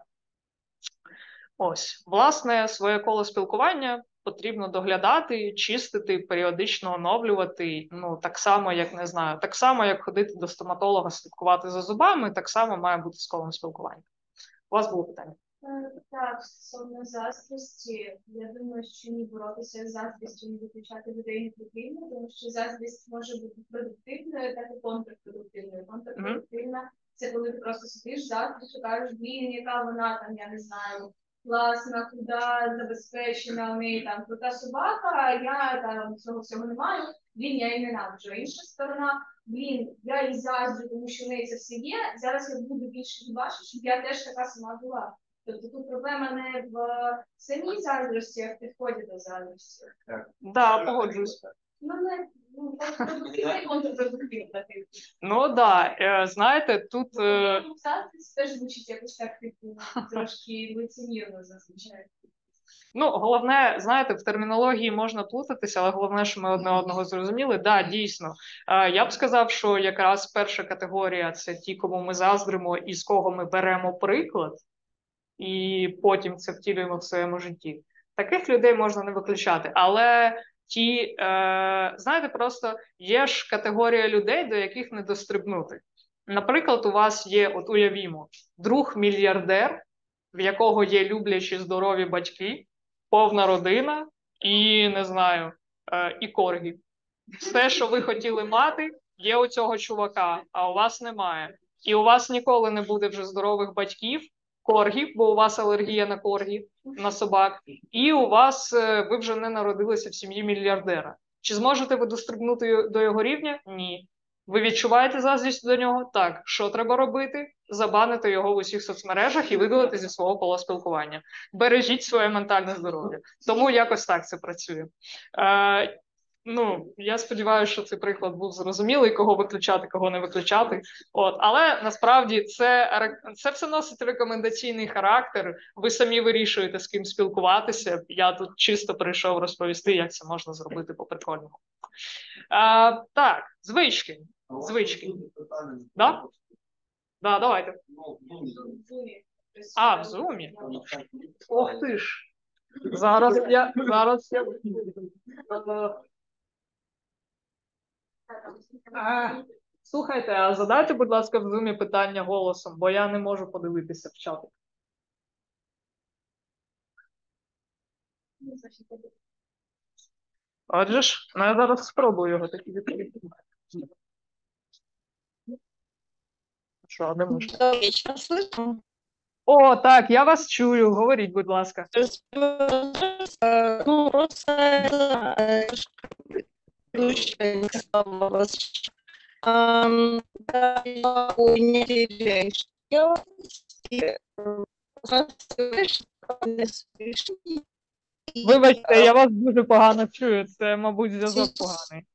Ось, власне, своє коло спілкування потрібно доглядати, чистити, періодично оновлювати, ну, так само, як, не знаю, так само, як ходити до стоматолога, слідкувати за зубами, так само має бути з колом спілкування. У вас було питання? Так, стосовно заздрості, я думаю, що ні боротися з заздрістю, ні виключати людей не потрібно, тому що заздрість може бути продуктивною, так і контрпродуктивною. Контрпродуктивна – це коли ти просто сидиш заздріш і кажеш, блін, яка вона там, я не знаю, класна, худа, забезпечена, у неї там крута собака, а я там цього всього не маю, блін, я її ненавиджу. А інша сторона, блін, я їй заздрю, тому що в неї це все є, зараз я буду більше бачити, щоб я теж така сама була. Тобто тут проблема не в самій заздрості, а в підході до заздрості. Так, да, погоджуюсь. Ну, не, ну, продуктивний контрпродуктивний. Ну, да, е, знаєте, тут... Е... Заздрість теж звучить якось так, типу, трошки лицемірно зазвичай. Ну, головне, знаєте, в термінології можна плутатися, але головне, що ми одне одного зрозуміли. Да, дійсно. Я б сказав, що якраз перша категорія – це ті, кому ми заздримо і з кого ми беремо приклад, і потім це втілюємо в своєму житті. Таких людей можна не виключати. Але ті, е, знаєте, просто є ж категорія людей, до яких не дострибнути. Наприклад, у вас є, от уявімо, друг-мільярдер, в якого є люблячі здорові батьки, повна родина і, не знаю, е, і коргі. Все, що ви хотіли мати, є у цього чувака, а у вас немає. І у вас ніколи не буде вже здорових батьків, коргів, бо у вас алергія на коргів, на собак, і у вас, е, ви вже не народилися в сім'ї мільярдера. Чи зможете ви дострибнути до його рівня? Ні. Ви відчуваєте заздрість до нього? Так. Що треба робити? Забанити його в усіх соцмережах і видалити зі свого кола спілкування. Бережіть своє ментальне здоров'я. Тому якось так це працює. Е, ну, я сподіваюся, що цей приклад був зрозумілий, кого виключати, кого не виключати. От. Але насправді це, це все носить рекомендаційний характер. Ви самі вирішуєте, з ким спілкуватися. Я тут чисто прийшов розповісти, як це можна зробити по-прикольному. Е, так, звички. Звички. Да? Да, давайте. А, в Zoom? Ох ти ж. Зараз я... Зараз я... А, слухайте, а задайте, будь ласка, в Zoom питання голосом, бо я не можу подивитися в чатик. Отже ж, ну я зараз спробую його таки відкрити. Що, не можу? О, так, я вас чую. Говоріть, будь ласка. Ну, просто Вибачте, я вас дуже погано чую. Це, мабуть, зв'язок поганий.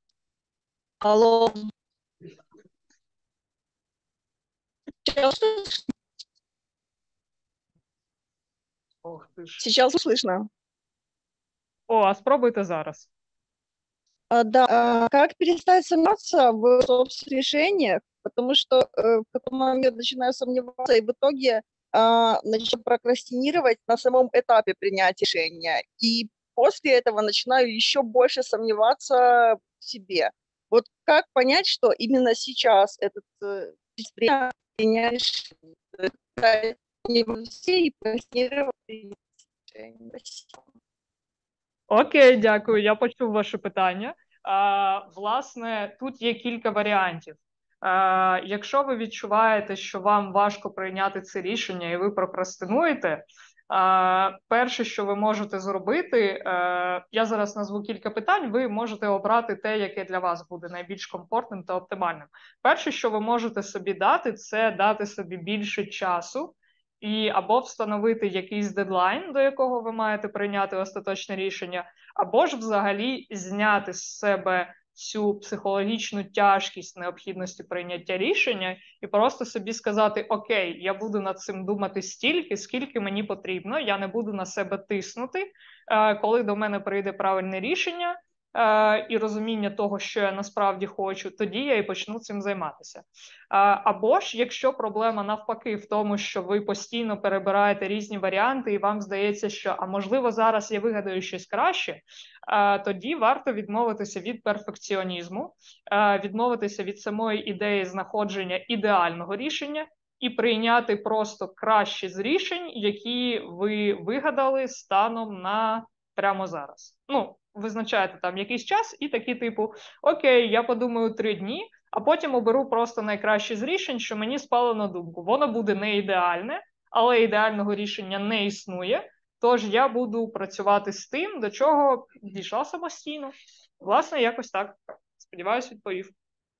Алло. Ох ти ж. Сейчас слышно? О, а спробуйте зараз. А, да, а, как перестать сомневаться в собственных решениях, потому что э, в какой момент начинаю сомневаться и в итоге а, начинаю прокрастинировать на самом этапе принятия решения. И после этого начинаю еще больше сомневаться в себе. Вот как понять, что именно сейчас этот э, время принять решение? Это не во все и прокрастинировать принятие решения. Спасибо. Окей, дякую. Я почув ваше питання. А, власне, тут є кілька варіантів. А, якщо ви відчуваєте, що вам важко прийняти це рішення і ви прокрастинуєте, а, перше, що ви можете зробити, а, я зараз назву кілька питань, ви можете обрати те, яке для вас буде найбільш комфортним та оптимальним. Перше, що ви можете собі дати, це дати собі більше часу, і або встановити якийсь дедлайн, до якого ви маєте прийняти остаточне рішення, або ж взагалі зняти з себе цю психологічну тяжкість необхідності прийняття рішення і просто собі сказати: окей, я буду над цим думати стільки, скільки мені потрібно, я не буду на себе тиснути, коли до мене прийде правильне рішення, і розуміння того, що я насправді хочу, тоді я і почну цим займатися. Або ж, якщо проблема навпаки в тому, що ви постійно перебираєте різні варіанти і вам здається, що, а можливо, зараз я вигадаю щось краще, тоді варто відмовитися від перфекціонізму, відмовитися від самої ідеї знаходження ідеального рішення і прийняти просто кращі з рішень, які ви вигадали станом на прямо зараз. Ну, визначаєте там якийсь час і такі типу: окей, я подумаю три дні, а потім оберу просто найкраще з рішень, що мені спало на думку. Воно буде не ідеальне, але ідеального рішення не існує, тож я буду працювати з тим, до чого дійшла самостійно. Власне, якось так. Сподіваюсь, відповів.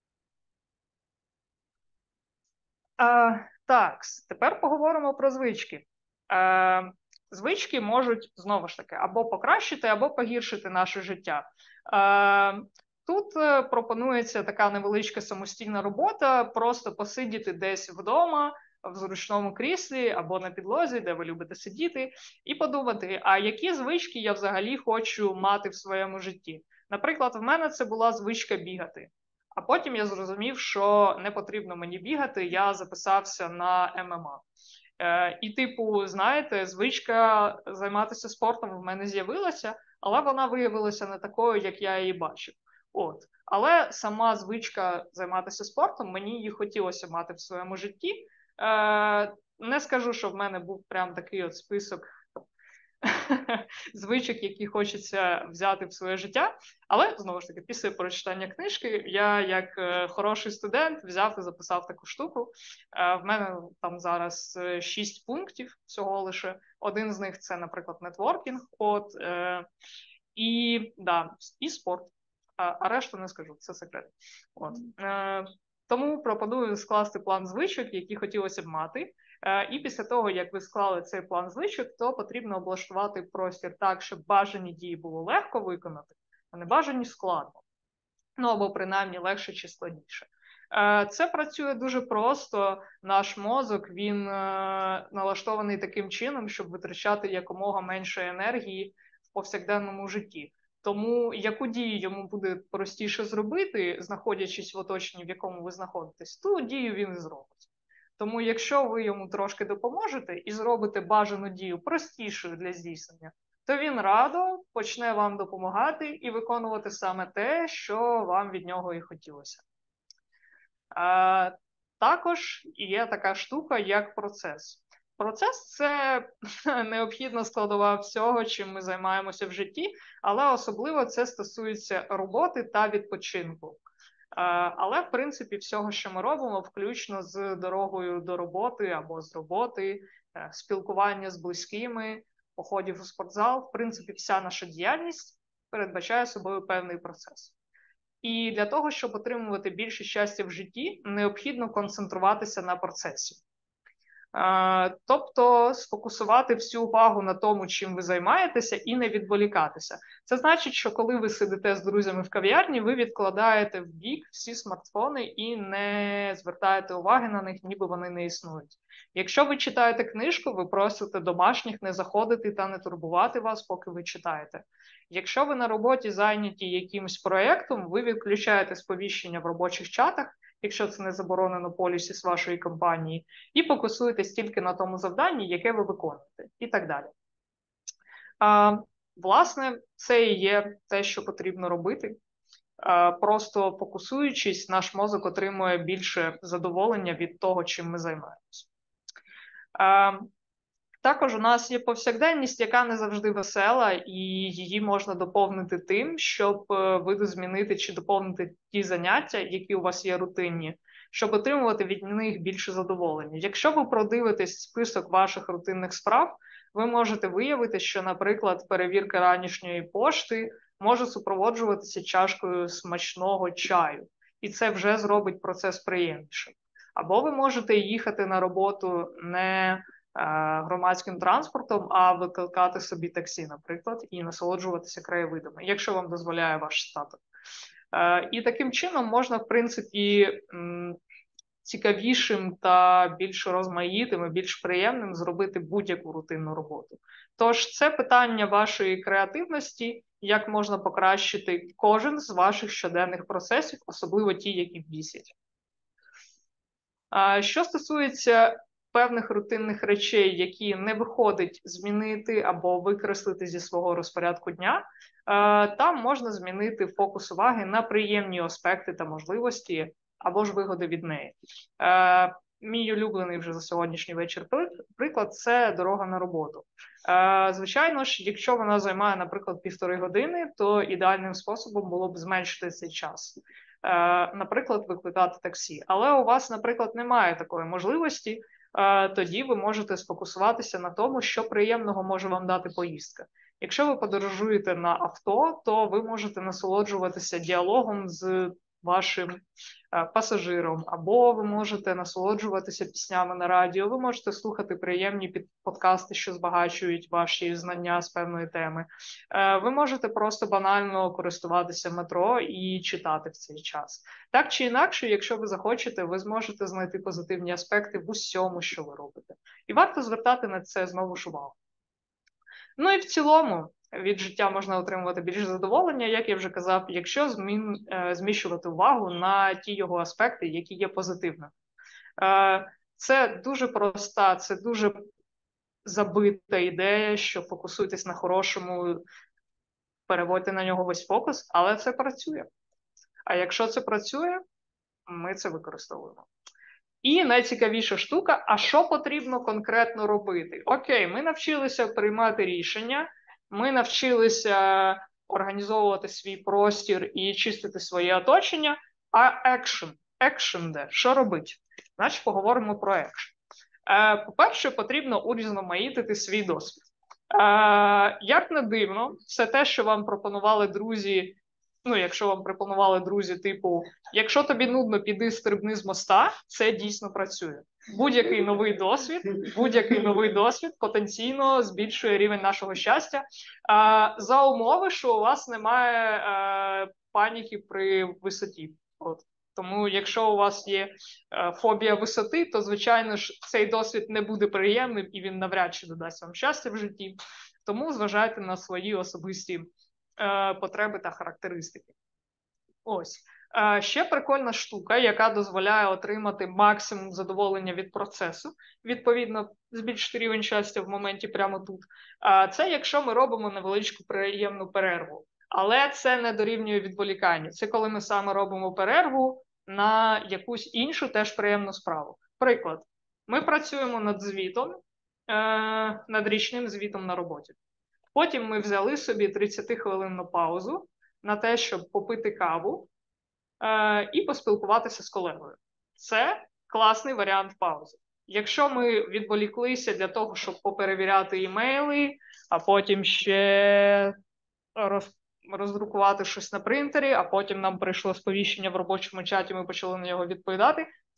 А, так, тепер поговоримо про звички. А, звички можуть, знову ж таки, або покращити, або погіршити наше життя. А, тут пропонується така невеличка самостійна робота, просто посидіти десь вдома, в зручному кріслі або на підлозі, де ви любите сидіти, і подумати, а які звички я взагалі хочу мати в своєму житті. Наприклад, в мене це була звичка бігати. А потім я зрозумів, що не потрібно мені бігати, я записався на ем ем а. Е, і, типу, знаєте, звичка займатися спортом в мене з'явилася, але вона виявилася не такою, як я її бачив. От. Але сама звичка займатися спортом, мені її хотілося мати в своєму житті. Е, не скажу, що в мене був прям такий от список звичок, які хочеться взяти в своє життя. Але, знову ж таки, після прочитання книжки я, як хороший студент, взяв і записав таку штуку. В мене там зараз шість пунктів всього лише. Один з них – це, наприклад, нетворкінг, от, і, да, і спорт. А решту не скажу, це секрет. От. Тому пропоную скласти план звичок, які хотілося б мати. І після того, як ви склали цей план звичок, то потрібно облаштувати простір так, щоб бажані дії було легко виконати, а не бажані складно. Ну, або принаймні легше чи складніше. Це працює дуже просто. Наш мозок, він налаштований таким чином, щоб витрачати якомога менше енергії в повсякденному житті. Тому яку дію йому буде простіше зробити, знаходячись в оточенні, в якому ви знаходитесь, ту дію він і зробить. Тому якщо ви йому трошки допоможете і зробите бажану дію простішою для здійснення, то він радо почне вам допомагати і виконувати саме те, що вам від нього і хотілося. А, також є така штука, як процес. Процес – це необхідна складова всього, чим ми займаємося в житті, але особливо це стосується роботи та відпочинку. Але, в принципі, всього, що ми робимо, включно з дорогою до роботи або з роботи, спілкування з близькими, походів у спортзал, в принципі, вся наша діяльність передбачає собою певний процес. І для того, щоб отримувати більше щастя в житті, необхідно концентруватися на процесі. Е, тобто сфокусувати всю увагу на тому, чим ви займаєтеся, і не відволікатися. Це значить, що коли ви сидите з друзями в кав'ярні, ви відкладаєте в бік всі смартфони і не звертаєте уваги на них, ніби вони не існують. Якщо ви читаєте книжку, ви просите домашніх не заходити та не турбувати вас, поки ви читаєте. Якщо ви на роботі зайняті якимось проєктом, ви відключаєте сповіщення в робочих чатах, якщо це не заборонено полісі з вашої компанії, і фокусуєтесь тільки на тому завданні, яке ви виконуєте, і так далі. А, власне, це і є те, що потрібно робити. А, просто фокусуючись, наш мозок отримує більше задоволення від того, чим ми займаємося. А, також у нас є повсякденність, яка не завжди весела, і її можна доповнити тим, щоб видозмінити чи доповнити ті заняття, які у вас є рутинні, щоб отримувати від них більше задоволення. Якщо ви продивитесь список ваших рутинних справ, ви можете виявити, що, наприклад, перевірка ранішньої пошти може супроводжуватися чашкою смачного чаю, і це вже зробить процес приємнішим. Або ви можете їхати на роботу не громадським транспортом, а викликати собі таксі, наприклад, і насолоджуватися краєвидами, якщо вам дозволяє ваш статус. І таким чином можна, в принципі, цікавішим та більш розмаїтим і більш приємним зробити будь-яку рутинну роботу. Тож це питання вашої креативності, як можна покращити кожен з ваших щоденних процесів, особливо ті, які бісять. Що стосується певних рутинних речей, які не виходить змінити або викреслити зі свого розпорядку дня, там можна змінити фокус уваги на приємні аспекти та можливості або ж вигоди від неї. Мій улюблений вже за сьогоднішній вечір приклад – це дорога на роботу. Звичайно ж, якщо вона займає, наприклад, півтори години, то ідеальним способом було б зменшити цей час. Наприклад, викликати таксі. Але у вас, наприклад, немає такої можливості, тоді ви можете сфокусуватися на тому, що приємного може вам дати поїздка. Якщо ви подорожуєте на авто, то ви можете насолоджуватися діалогом з вашим пасажиром, або ви можете насолоджуватися піснями на радіо, ви можете слухати приємні подкасти, що збагачують ваші знання з певної теми. Ви можете просто банально користуватися метро і читати в цей час. Так чи інакше, якщо ви захочете, ви зможете знайти позитивні аспекти в усьому, що ви робите. І варто звертати на це знову ж увагу. Ну і в цілому, від життя можна отримувати більше задоволення, як я вже казав, якщо змін, зміщувати увагу на ті його аспекти, які є позитивними. Це дуже проста, це дуже забита ідея, що фокусуйтесь на хорошому, переводьте на нього весь фокус, але це працює. А якщо це працює, ми це використовуємо. І найцікавіша штука, а що потрібно конкретно робити? Окей, ми навчилися приймати рішення, ми навчилися організовувати свій простір і чистити своє оточення, а екшен, екшен де? Що робити? Значить, поговоримо про екшен. По-перше, потрібно урізноманітнити свій досвід. Як не дивно, все те, що вам пропонували друзі, ну, якщо вам пропонували друзі, типу, якщо тобі нудно, піди стрибни з моста, це дійсно працює. Будь-який новий досвід, будь-який новий досвід потенційно збільшує рівень нашого щастя. А, за умови, що у вас немає а, паніки при висоті. От. Тому якщо у вас є а, фобія висоти, то, звичайно ж, цей досвід не буде приємним і він навряд чи додасть вам щастя в житті. Тому зважайте на свої особисті потреби та характеристики. Ось. Ще прикольна штука, яка дозволяє отримати максимум задоволення від процесу, відповідно, збільшити рівень щастя в моменті прямо тут. Це якщо ми робимо невеличку приємну перерву. Але це не дорівнює відволіканню. Це коли ми саме робимо перерву на якусь іншу теж приємну справу. Приклад. Ми працюємо над звітом, над річним звітом на роботі. Потім ми взяли собі тридцятихвилинну паузу на те, щоб попити каву е- і поспілкуватися з колегою. Це класний варіант паузи. Якщо ми відволіклися для того, щоб поперевіряти імейли, а потім ще роз- роздрукувати щось на принтері, а потім нам прийшло сповіщення в робочому чаті, ми почали на нього відповідати,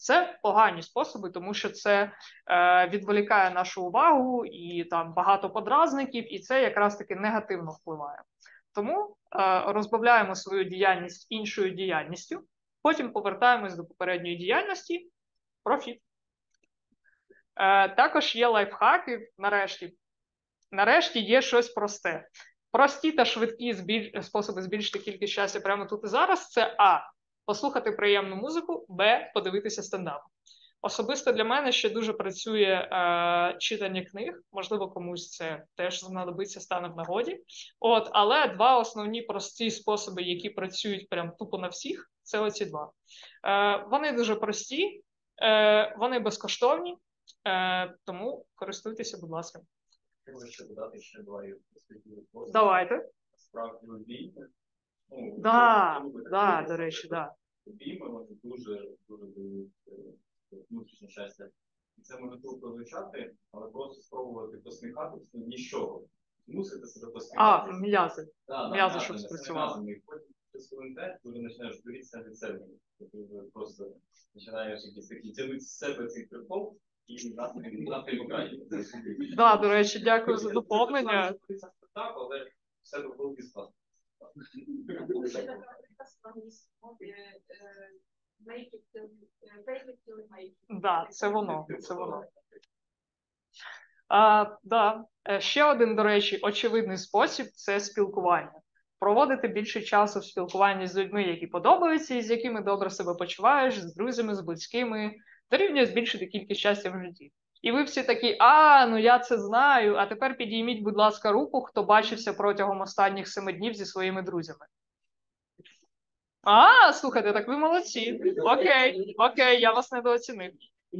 Це погані способи, тому що це е, відволікає нашу увагу і там багато подразників, і це якраз таки негативно впливає. Тому е, розбавляємо свою діяльність іншою діяльністю, потім повертаємось до попередньої діяльності, профіт. Е, також є лайфхаки, нарешті. Нарешті є щось просте. Прості та швидкі збіль... способи збільшити кількість щастя прямо тут і зараз – це а. Послухати приємну музику, б. Подивитися стендап. Особисто для мене ще дуже працює е, читання книг, можливо, комусь це теж знадобиться, стане в нагоді. От, але два основні прості способи, які працюють прям тупо на всіх, це оці два. Е, вони дуже прості, е, вони безкоштовні, е, тому користуйтеся, будь ласка. Хотів ще додати ще два перспективи. Давайте. Справді любі. Ну, Да, якщо ви да, любите, до речі, да. Любіми, вони дуже, дуже дають е, внутрішнє щастя. І це може трудно звучати, але просто спробувати посміхатися нічого. Змусити себе А, посміхатися. м'язи. Да, да, М'язи, щоб це не спрацювали. м'язи. І потім через хвилин п'ять ти вже починаєш боротися від себе. Ти вже просто починаєш якісь такі тягнути з себе цей прикол і настрій краще. Да, до речі, дякую за доповнення. Так, але все в голові складно. Да, це воно, це воно. А, да. Е, Ще один, до речі, очевидний спосіб – це спілкування. Проводити більше часу в спілкуванні з людьми, які подобаються, і з якими добре себе почуваєш, з друзями, з близькими, дорівнює збільшити кількість щастя в житті. І ви всі такі, а, ну я це знаю, а тепер підійміть, будь ласка, руку, хто бачився протягом останніх семи днів зі своїми друзями. А, слухайте, так ви молодці. Окей, окей, я вас недооцінив.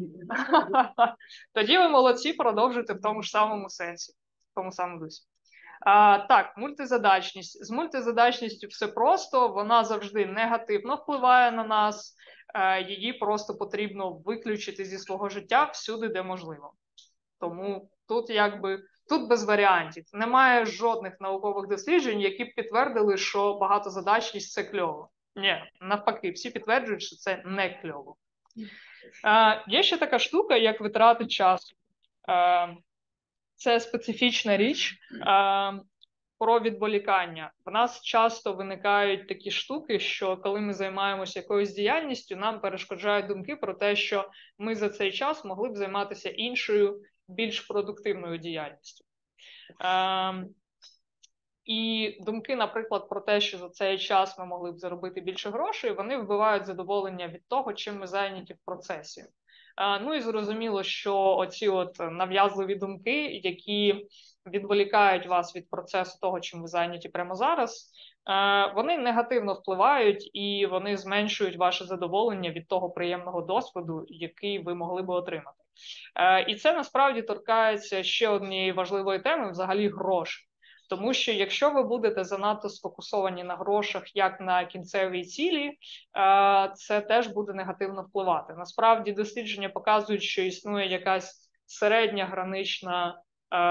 Тоді ви молодці, продовжуйте в тому ж самому сенсі, в тому самому дусі. А, так, мультизадачність. З мультизадачністю все просто, вона завжди негативно впливає на нас, а, її просто потрібно виключити зі свого життя всюди, де можливо. Тому тут якби, тут без варіантів. Немає жодних наукових досліджень, які б підтвердили, що багатозадачність – це кльово. Ні, навпаки, всі підтверджують, що це не кльово. Е, є ще така штука, як витрати часу. Е, це специфічна річ е, про відволікання. В нас часто виникають такі штуки, що коли ми займаємося якоюсь діяльністю, нам перешкоджають думки про те, що ми за цей час могли б займатися іншою, більш продуктивною діяльністю. Е, І думки, наприклад, про те, що за цей час ми могли б заробити більше грошей, вони вбивають задоволення від того, чим ми зайняті в процесі. Ну і зрозуміло, що оці от нав'язливі думки, які відволікають вас від процесу того, чим ви зайняті прямо зараз, вони негативно впливають і вони зменшують ваше задоволення від того приємного досвіду, який ви могли би отримати. І це насправді торкається ще однієї важливої теми, взагалі грошей. Тому що якщо ви будете занадто сфокусовані на грошах, як на кінцевій цілі, це теж буде негативно впливати. Насправді дослідження показують, що існує якась середня гранична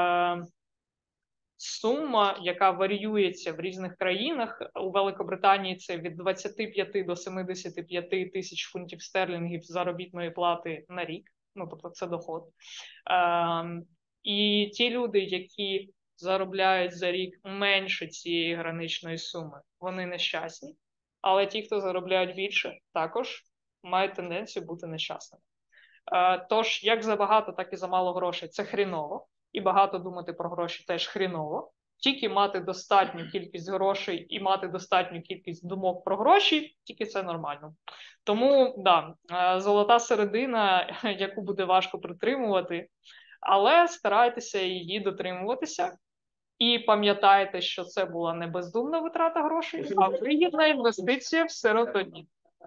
сума, яка варіюється в різних країнах. У Великобританії це від двадцяти п'яти до семидесяти п'яти тисяч фунтів стерлінгів заробітної плати на рік. Ну, тобто це доход. І ті люди, які заробляють за рік менше цієї граничної суми, вони нещасні. Але ті, хто заробляють більше, також мають тенденцію бути нещасними. Тож, як за багато, так і за мало грошей – це хріново. І багато думати про гроші теж хріново. Тільки мати достатню кількість грошей і мати достатню кількість думок про гроші, тільки це нормально. Тому, да, золота середина, яку буде важко притримувати, але старайтеся її дотримуватися. І пам'ятайте, що це була не бездумна витрата грошей, а вигідна інвестиція в серотонін.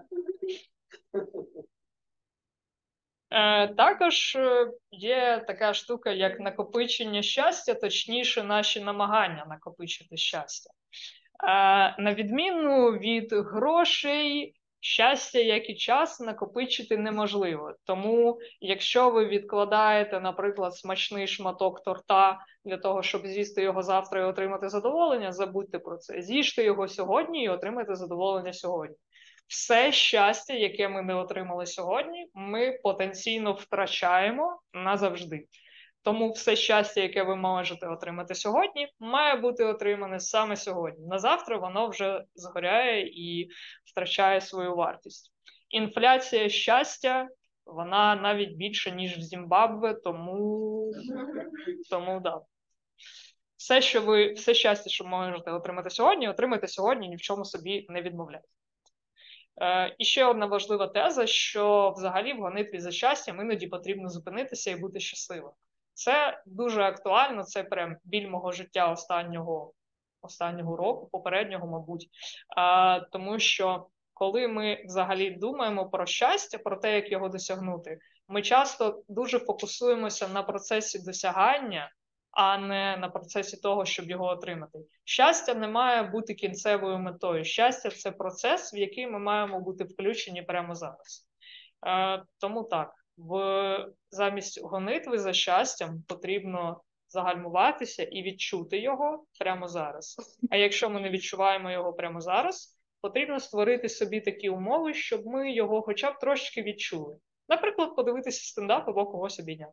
Е, також є така штука, як накопичення щастя, точніше, наші намагання накопичити щастя. Е, на відміну від грошей, щастя, як і час, накопичити неможливо. Тому, якщо ви відкладаєте, наприклад, смачний шматок торта для того, щоб з'їсти його завтра і отримати задоволення, забудьте про це. З'їжте його сьогодні і отримайте задоволення сьогодні. Все щастя, яке ми не отримали сьогодні, ми потенційно втрачаємо назавжди. Тому все щастя, яке ви можете отримати сьогодні, має бути отримане саме сьогодні. На завтра воно вже згоряє і втрачає свою вартість. Інфляція щастя, вона навіть більша, ніж в Зімбабве, тому, тому да. Все, що ви, все щастя, що можете отримати сьогодні, отримайте сьогодні, ні в чому собі не відмовляйте. Е, і ще одна важлива теза, що взагалі в гонитві за щастям іноді потрібно зупинитися і бути щасливим. Це дуже актуально, це прям біль мого життя останнього, останнього року, попереднього, мабуть. А, тому що коли ми взагалі думаємо про щастя, про те, як його досягнути, ми часто дуже фокусуємося на процесі досягання, а не на процесі того, щоб його отримати. Щастя не має бути кінцевою метою. Щастя – це процес, в який ми маємо бути включені прямо зараз. Е, тому так. В замість гонитви за щастям потрібно загальмуватися і відчути його прямо зараз. А якщо ми не відчуваємо його прямо зараз, потрібно створити собі такі умови, щоб ми його хоча б трошки відчули. Наприклад, подивитися стендап або когось обійняти.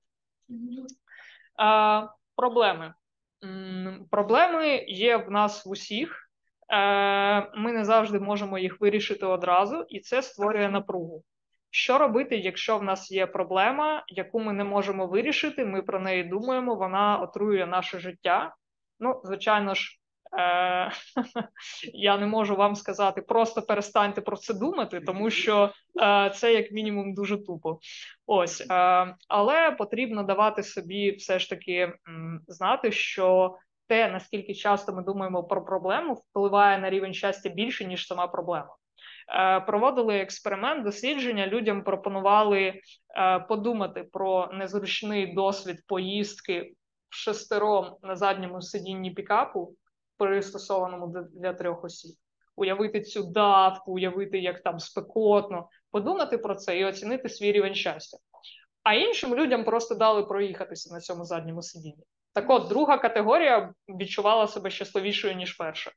А, проблеми. М, проблеми є в нас в усіх. Е, ми не завжди можемо їх вирішити одразу, і це створює напругу. Що робити, якщо в нас є проблема, яку ми не можемо вирішити, ми про неї думаємо, вона отруює наше життя? Ну, звичайно ж, е- я не можу вам сказати, просто перестаньте про це думати, тому що е- це як мінімум дуже тупо. Ось, е- але потрібно давати собі все ж таки м- знати, що те, наскільки часто ми думаємо про проблему, впливає на рівень щастя більше, ніж сама проблема. Проводили експеримент, дослідження, людям пропонували подумати про незручний досвід поїздки шестером на задньому сидінні пікапу, пристосованому для трьох осіб. Уявити цю давку, уявити, як там спекотно, подумати про це і оцінити свій рівень щастя. А іншим людям просто дали проїхатися на цьому задньому сидінні. Так от, друга категорія відчувала себе щасливішою, ніж перша.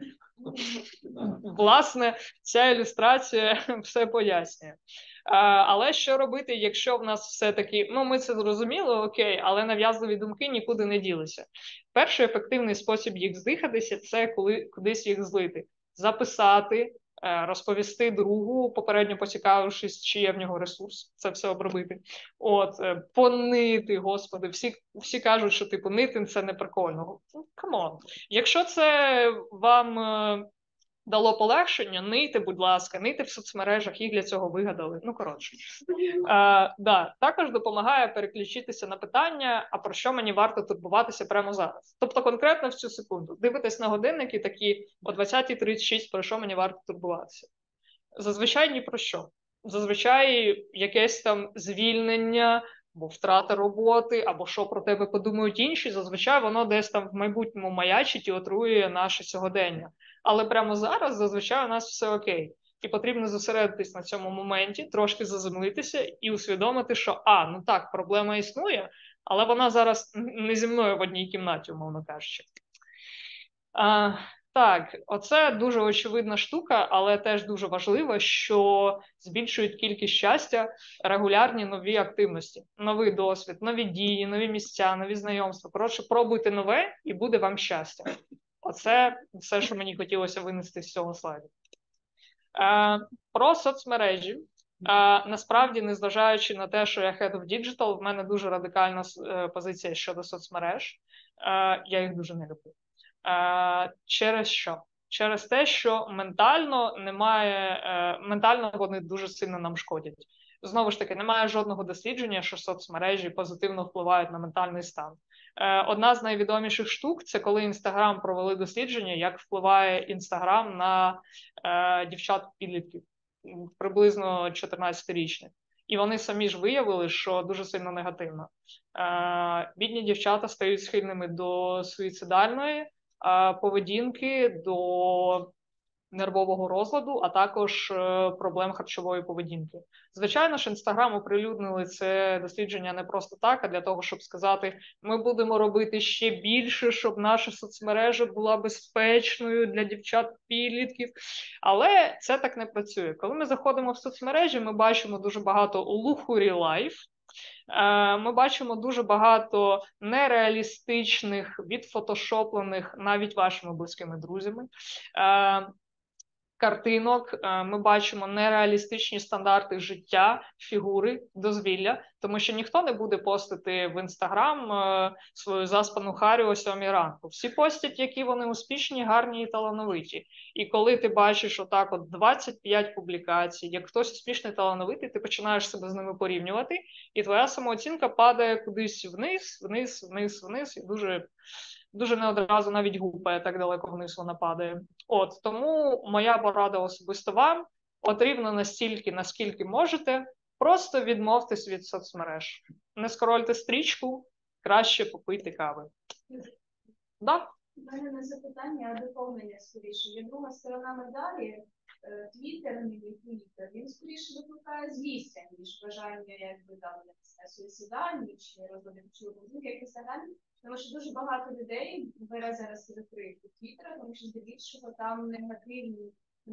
Власне, ця ілюстрація все пояснює. А, але що робити, якщо в нас все-таки, ну ми це зрозуміли, окей, але нав'язливі думки нікуди не ділися. Перший ефективний спосіб їх здихатися – це коли кудись їх злити. Записати, розповісти другу, попередньо поцікавившись, чи є в нього ресурс це все обробити. От, понити, господи, всі, всі кажуть, що типу нити – це не прикольно. Камон. Якщо це вам дало полегшення, нийте, будь ласка, нийте в соцмережах, їх для цього вигадали. Ну, коротше. А, да. Також допомагає переключитися на питання, а про що мені варто турбуватися прямо зараз. Тобто конкретно в цю секунду. Дивитесь на годинник і такі о двадцятій тридцять шість, про що мені варто турбуватися. Зазвичай ні про що. Зазвичай якесь там звільнення, або втрата роботи, або що про тебе подумають інші, зазвичай воно десь там в майбутньому маячить і отруює наше сьогодення. Але прямо зараз зазвичай у нас все окей. І потрібно зосередитись на цьому моменті, трошки заземлитися і усвідомити, що, а, ну так, проблема існує, але вона зараз не зі мною в одній кімнаті, умовно кажучи. А, так, оце дуже очевидна штука, але теж дуже важливо, що збільшують кількість щастя регулярні нові активності, новий досвід, нові дії, нові місця, нові знайомства. Коротше, пробуйте нове і буде вам щастя. Оце все, що мені хотілося винести з цього слайду. Е, про соцмережі. Е, насправді, незважаючи на те, що я Head of Digital, в мене дуже радикальна е, позиція щодо соцмереж. Е, я їх дуже не люблю. Е, через що? Через те, що ментально немає, е, ментально вони дуже сильно нам шкодять. Знову ж таки, немає жодного дослідження, що соцмережі позитивно впливають на ментальний стан. Е, одна з найвідоміших штук – це коли Інстаграм провели дослідження, як впливає Інстаграм на е, дівчат-підлітків, приблизно чотирнадцятирічних. І вони самі ж виявили, що дуже сильно негативно. Е, бідні дівчата стають схильними до суїцидальної поведінки, до нервового розладу, а також е, проблем харчової поведінки. Звичайно ж, Інстаграм оприлюднили це дослідження не просто так, а для того, щоб сказати, ми будемо робити ще більше, щоб наша соцмережа була безпечною для дівчат-підлітків. Але це так не працює. Коли ми заходимо в соцмережі, ми бачимо дуже багато luxury life, ми бачимо дуже багато нереалістичних, відфотошоплених навіть вашими близькими друзями картинок, ми бачимо нереалістичні стандарти життя, фігури, дозвілля, тому що ніхто не буде постити в Інстаграм свою заспану Харі о сьомій ранку. Всі постять, які вони успішні, гарні і талановиті. І коли ти бачиш отак от двадцять п'ять публікацій, як хтось успішний, талановитий, ти починаєш себе з ними порівнювати, і твоя самооцінка падає кудись вниз, вниз, вниз, вниз, і дуже... Дуже не одразу навіть гупає, так далеко вниз вона падає. От, тому моя порада особисто вам, от рівно настільки, наскільки можете, просто відмовтесь від соцмереж. Не скрольте стрічку, краще попийте кави. Да? У мене не запитання, а доповнення скоріше. Є друга сторона медалі. Твіттер, не Твіттер, він скоріше викликає злістя, ніж бажання, якби там, суїцидальні чи розлади чоловіка, як Інстаграмі. Тому що дуже багато людей бере зараз закрити Твіттера, тому що здебільшого там негативні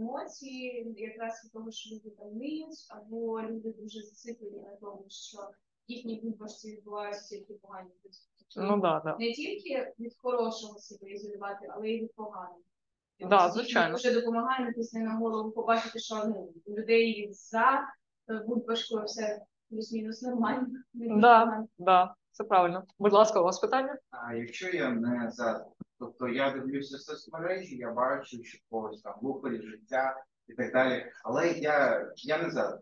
емоції, якраз від того, що люди там ниють, або люди дуже зациклені на тому, що їхні виборці відбуваються тільки погані. Ну, да, да. Не тільки від хорошого себе ізолювати, але й від поганого. Да, звичайно. Дуже допомагає натисне на голову побачити, що ну, у людей за бульбашкою все плюс-мінус нормально. Да, да, це правильно. Будь ласка, у вас питання? А якщо я не за, тобто я дивлюся соцмережі, я бачу, що когось там глухарі життя і так далі, але я, я не за.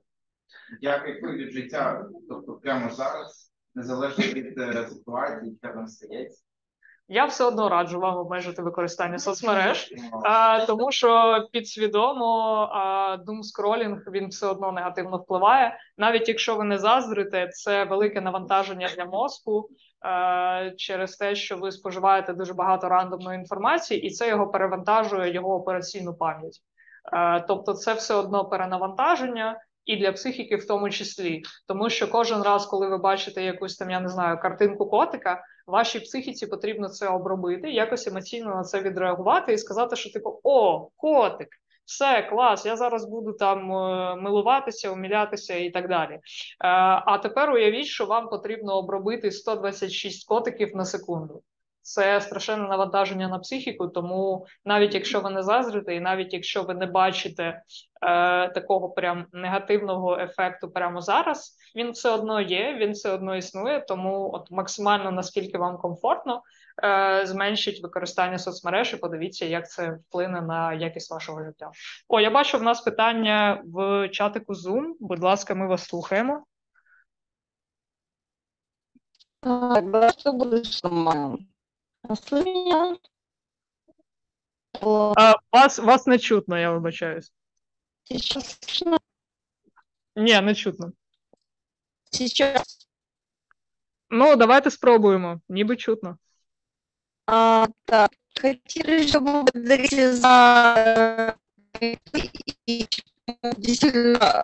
Я кайфую від життя, тобто прямо зараз, незалежно від е, ситуації, яка там стається. Я все одно раджу вам обмежити використання соцмереж, а, тому що підсвідомо а, думскролінг, він все одно негативно впливає. Навіть якщо ви не заздрите, це велике навантаження для мозку а, через те, що ви споживаєте дуже багато рандомної інформації, і це його перевантажує, його операційну пам'ять. А, тобто це все одно перенавантаження, і для психіки в тому числі. Тому що кожен раз, коли ви бачите якусь там, я не знаю, картинку котика, вашій психіці потрібно це обробити, якось емоційно на це відреагувати і сказати, що типу, о, котик, все, клас, я зараз буду там милуватися, умилятися і так далі. А тепер уявіть, що вам потрібно обробити сто двадцять шість котиків на секунду. Це страшенне навантаження на психіку, тому навіть якщо ви не заздрите, і навіть якщо ви не бачите е, такого прям негативного ефекту прямо зараз, він все одно є, він все одно існує, тому от максимально наскільки вам комфортно, е, зменшіть використання соцмереж і подивіться, як це вплине на якість вашого життя. О, я бачу, в нас питання в чатику Zoom. Будь ласка, ми вас слухаємо. Так, да, что будешь нормально. Меня. А, вас, вас не чутно, я вибачаюсь. Сейчас слышно? Ні, не чутно. Сейчас. Ну, давайте спробуємо, ніби чутно. А, так, хотели еще поблагодарить за и действительно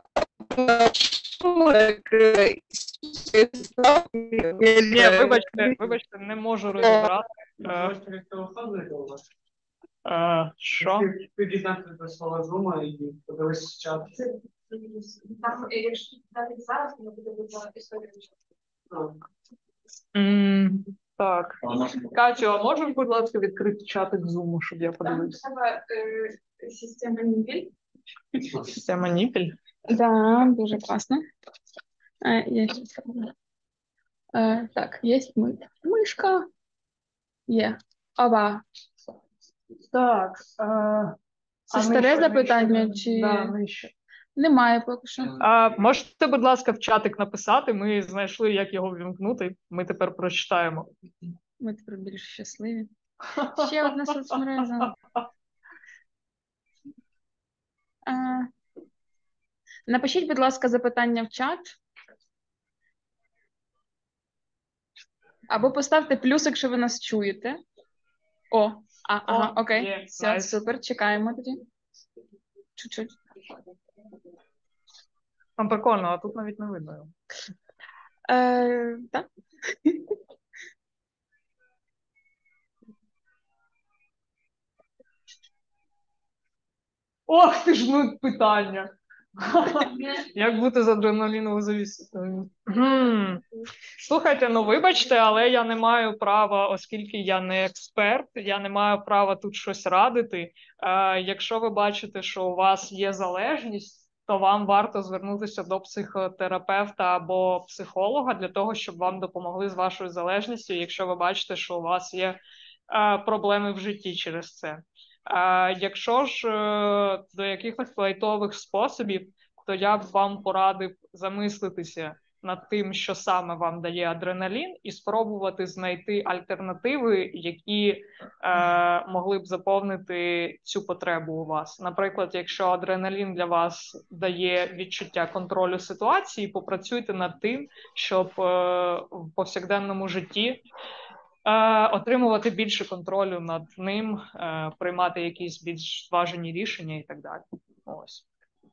Ні, вибачте, вибачте, не можу розібрати. Е, Можете телефон виголовити? е, Що? Під'єднати до свого зума і подивитися чат. Там, якщо дати зараз, то буде історія. М, Так. Катю, а можеш, будь ласка, відкрити чатик Zoom, щоб я Там подивився? треба е, система Нібель. Система Ніпель. Да, дуже класно. Е, я щас роблю. Е, так, є ми. Мишка. Є. Ова. Так. е, Це а старе нижче, запитання нижче, чи да, нижче. немає поки що? А можете, будь ласка, в чатик написати, ми знайшли, як його ввімкнути, ми тепер прочитаємо. Ми тепер більш щасливі. Ще одна соцмережа. А, напишіть, будь ласка, запитання в чат. Або поставте плюс, якщо ви нас чуєте. О, а, ага, окей. є, Все, найс. супер, чекаємо тоді. чуть-чуть. А, прикольно, а тут навіть не видно його. Е, так. Ох ти ж, ну питання. Як бути з адреналіновою завісою? Гм. Слухайте, ну вибачте, але я не маю права, оскільки я не експерт, я не маю права тут щось радити. Е, якщо ви бачите, що у вас є залежність, то вам варто звернутися до психотерапевта або психолога для того, щоб вам допомогли з вашою залежністю, якщо ви бачите, що у вас є е, проблеми в житті через це. А якщо ж е, до якихось лайтових способів, то я б вам порадив замислитися над тим, що саме вам дає адреналін, і спробувати знайти альтернативи, які е, могли б заповнити цю потребу у вас. Наприклад, якщо адреналін для вас дає відчуття контролю ситуації, попрацюйте над тим, щоб е, в повсякденному житті Е, отримувати більше контролю над ним, е, приймати якісь більш зважені рішення і так далі. Ось.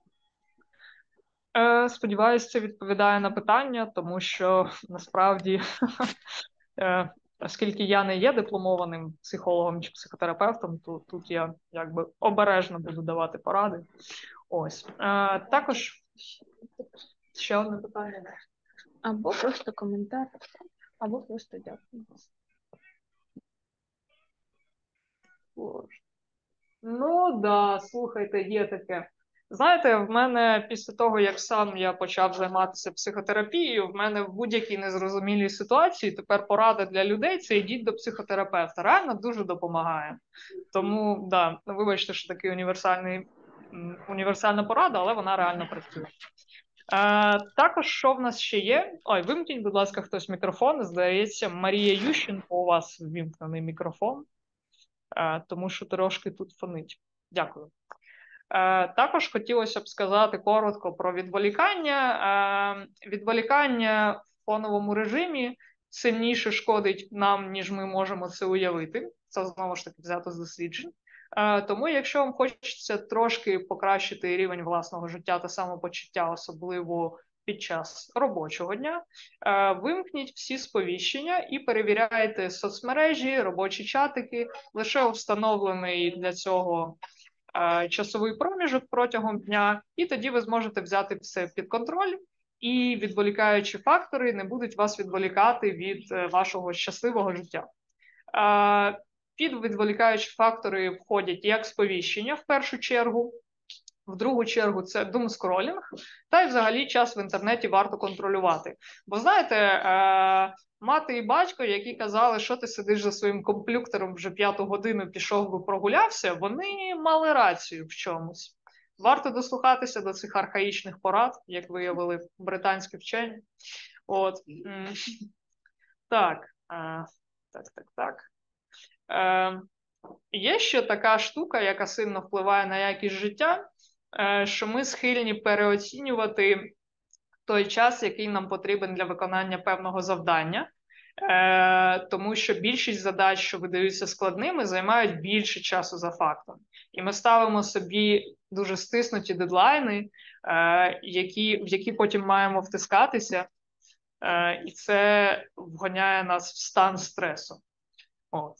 Е, сподіваюсь, це відповідає на питання, тому що насправді, е, оскільки я не є дипломованим психологом чи психотерапевтом, то тут я якби обережно буду давати поради. Ось. Е, також ще одне питання. Або просто коментар, або просто дякую. Ну, да, слухайте, є таке. Знаєте, в мене після того, як сам я почав займатися психотерапією, в мене в будь-якій незрозумілій ситуації тепер порада для людей – це йдіть до психотерапевта. Реально дуже допомагає. Тому, да, вибачте, що такий універсальний, універсальна порада, але вона реально працює. Е, також, що в нас ще є? Ой, вимкніть, будь ласка, хтось мікрофон. Здається, Марія Ющенко, у вас ввімкнений мікрофон. Тому що трошки тут фонить. Дякую. Також хотілося б сказати коротко про відволікання. Відволікання в фоновому режимі сильніше шкодить нам, ніж ми можемо це уявити. Це, знову ж таки, взято з досліджень. Тому, якщо вам хочеться трошки покращити рівень власного життя та самопочуття, особливо під час робочого дня, вимкніть всі сповіщення і перевіряйте соцмережі, робочі чатики, лише встановлений для цього часовий проміжок протягом дня, і тоді ви зможете взяти все під контроль, і відволікаючі фактори не будуть вас відволікати від вашого щасливого життя. Під відволікаючі фактори входять як сповіщення в першу чергу, в другу чергу це думскролінг, та й взагалі час в інтернеті варто контролювати. Бо знаєте, е- мати і батько, які казали, що ти сидиш за своїм комп'ютером вже п'яту годину, пішов би прогулявся, вони мали рацію в чомусь. Варто дослухатися до цих архаїчних порад, як виявили британські вчені. От. Так, е- так, так, так. Е- Є ще така штука, яка сильно впливає на якість життя, що ми схильні переоцінювати той час, який нам потрібен для виконання певного завдання, тому що більшість задач, що видаються складними, займають більше часу за фактом. І ми ставимо собі дуже стиснуті дедлайни, які, в які потім маємо втискатися, і це вганяє нас в стан стресу. От.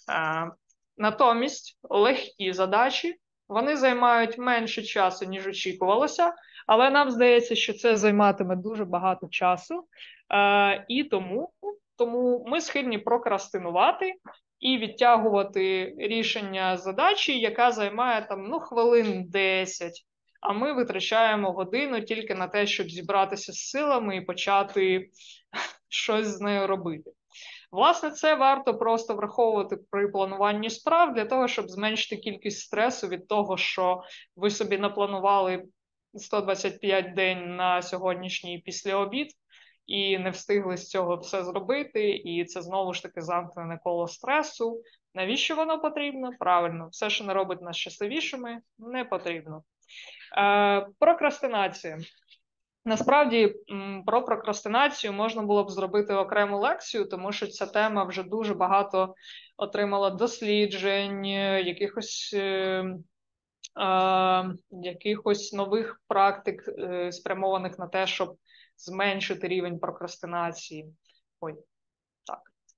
Натомість легкі задачі, вони займають менше часу, ніж очікувалося, але нам здається, що це займатиме дуже багато часу, е, і тому, тому ми схильні прокрастинувати і відтягувати рішення задачі, яка займає там, ну, хвилин десять, а ми витрачаємо годину тільки на те, щоб зібратися з силами і почати щось з нею робити. Власне, це варто просто враховувати при плануванні справ для того, щоб зменшити кількість стресу від того, що ви собі напланували сто двадцять п'ять день на сьогоднішній післяобід і не встигли з цього все зробити, і це знову ж таки замкнене коло стресу. Навіщо воно потрібно? Правильно, все, що не робить нас щасливішими, не потрібно. Е, прокрастинація. Насправді, про прокрастинацію можна було б зробити окрему лекцію, тому що ця тема вже дуже багато отримала досліджень, якихось якихось нових практик, е, спрямованих на те, щоб зменшити рівень прокрастинації. Ой, так.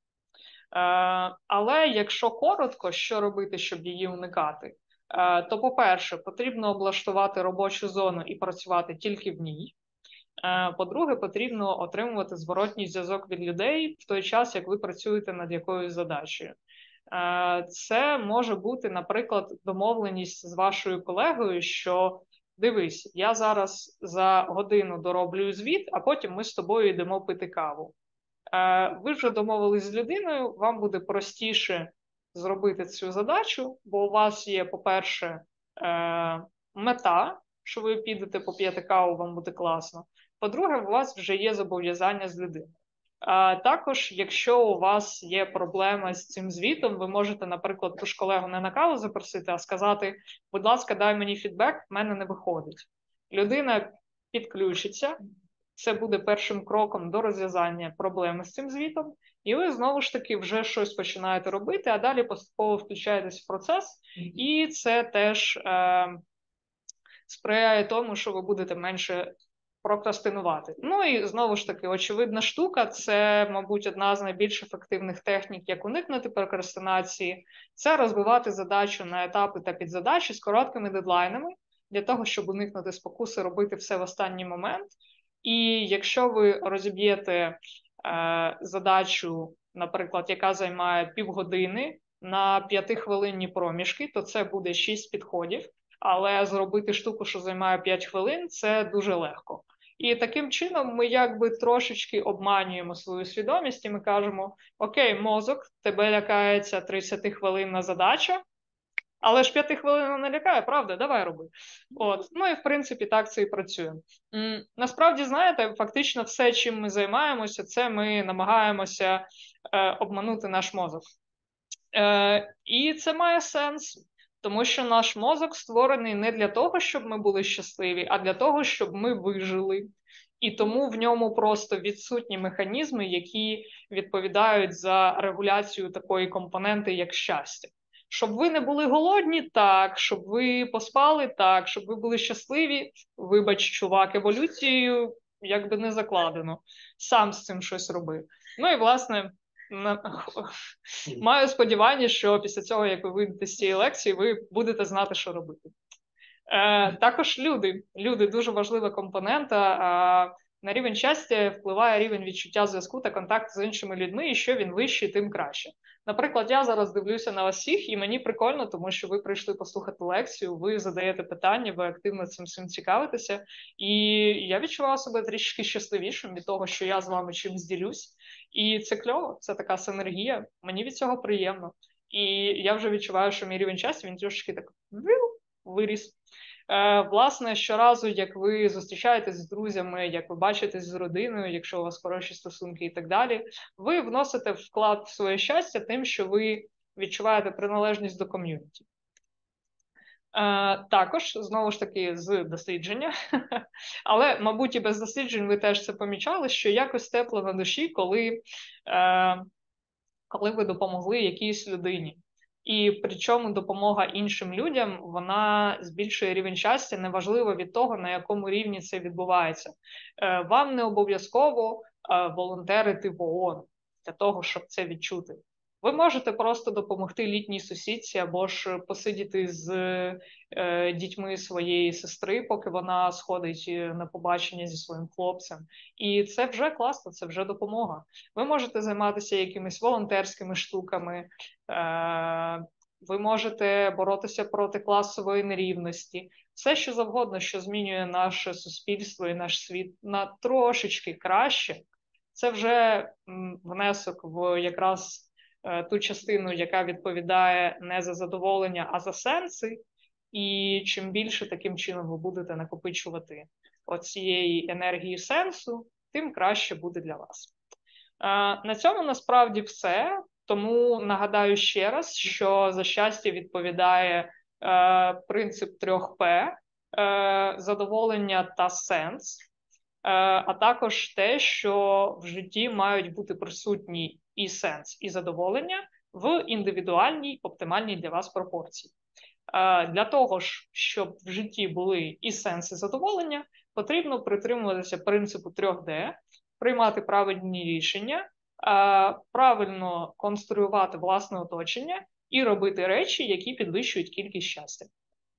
Е, але якщо коротко, що робити, щоб її уникати, е, то, по-перше, потрібно облаштувати робочу зону і працювати тільки в ній. Е, по-друге, потрібно отримувати зворотній зв'язок від людей в той час, як ви працюєте над якоюсь задачею. Е, це може бути, наприклад, домовленість з вашою колегою, що дивись, я зараз за годину дороблю звіт, а потім ми з тобою йдемо пити каву. Ви вже домовились з людиною, вам буде простіше зробити цю задачу, бо у вас є, по-перше, мета, що ви підете поп'єте каву, вам буде класно. По-друге, у вас вже є зобов'язання з людиною. А також, якщо у вас є проблема з цим звітом, ви можете, наприклад, ту ж колегу не на каву запросити, а сказати, будь ласка, дай мені фідбек, в мене не виходить. Людина підключиться, це буде першим кроком до розв'язання проблеми з цим звітом, і ви знову ж таки вже щось починаєте робити, а далі поступово включаєтесь в процес, і це теж е, сприяє тому, що ви будете менше прокрастинувати. Ну і знову ж таки, очевидна штука, це, мабуть, одна з найбільш ефективних технік, як уникнути прокрастинації, це розбивати задачу на етапи та підзадачі з короткими дедлайнами, для того, щоб уникнути спокуси робити все в останній момент. І якщо ви розіб'єте е, задачу, наприклад, яка займає півгодини на п'ятихвилинні проміжки, то це буде шість підходів, але зробити штуку, що займає п'ять хвилин, це дуже легко. І таким чином ми якби трошечки обманюємо свою свідомість і ми кажемо, окей, мозок, тебе лякається тридцятихвилинна задача, але ж п'яти хвилин не лякає, правда? Давай роби. От. Ну і, в принципі, так це і працює. М, насправді, знаєте, фактично все, чим ми займаємося, це ми намагаємося е, обманути наш мозок. Е, і це має сенс, тому що наш мозок створений не для того, щоб ми були щасливі, а для того, щоб ми вижили. І тому в ньому просто відсутні механізми, які відповідають за регуляцію такої компоненти, як щастя. Щоб ви не були голодні, так, щоб ви поспали, так, щоб ви були щасливі, вибач, чувак, еволюцією якби не закладено. Сам з цим щось роби. Ну і, власне, маю сподівання, що після цього, як ви вийдете з цієї лекції, ви будете знати, що робити. Е, також люди. Люди – дуже важлива компонента. А на рівень щастя впливає рівень відчуття зв'язку та контакту з іншими людьми, і що він вищий, тим краще. Наприклад, я зараз дивлюся на вас всіх, і мені прикольно, тому що ви прийшли послухати лекцію, ви задаєте питання, ви активно цим всім цікавитеся, і я відчуваю себе трішки щасливішим від того, що я з вами чимось ділюсь. І це кльово, це така синергія, мені від цього приємно. І я вже відчуваю, що мій рівень щастя, він трошки так виріс. Е, власне, щоразу, як ви зустрічаєтесь з друзями, як ви бачитесь з родиною, якщо у вас хороші стосунки і так далі, ви вносите вклад в своє щастя тим, що ви відчуваєте приналежність до ком'юніті. Е, також, знову ж таки, з дослідження, але, мабуть, і без досліджень ви теж це помічали, що якось тепло на душі, коли, е, коли ви допомогли якійсь людині. І причому допомога іншим людям, вона збільшує рівень щастя, неважливо від того, на якому рівні це відбувається. Вам не обов'язково волонтерити в ООН для того, щоб це відчути. Ви можете просто допомогти літній сусідці або ж посидіти з е, дітьми своєї сестри, поки вона сходить на побачення зі своїм хлопцем. І це вже класно, це вже допомога. Ви можете займатися якимись волонтерськими штуками, е, ви можете боротися проти класової нерівності. Все, що завгодно, що змінює наше суспільство і наш світ на трошечки краще, це вже м, внесок в якраз ту частину, яка відповідає не за задоволення, а за сенси, і чим більше таким чином ви будете накопичувати оцієї енергії сенсу, тим краще буде для вас. На цьому насправді все, тому нагадаю ще раз, що за щастя відповідає принцип трьох П, задоволення та сенс, а також те, що в житті мають бути присутні і сенс, і задоволення в індивідуальній, оптимальній для вас пропорції. Для того ж, щоб в житті були і сенс, і задоволення, потрібно притримуватися принципу трьох Д, приймати правильні рішення, правильно конструювати власне оточення і робити речі, які підвищують кількість щастя.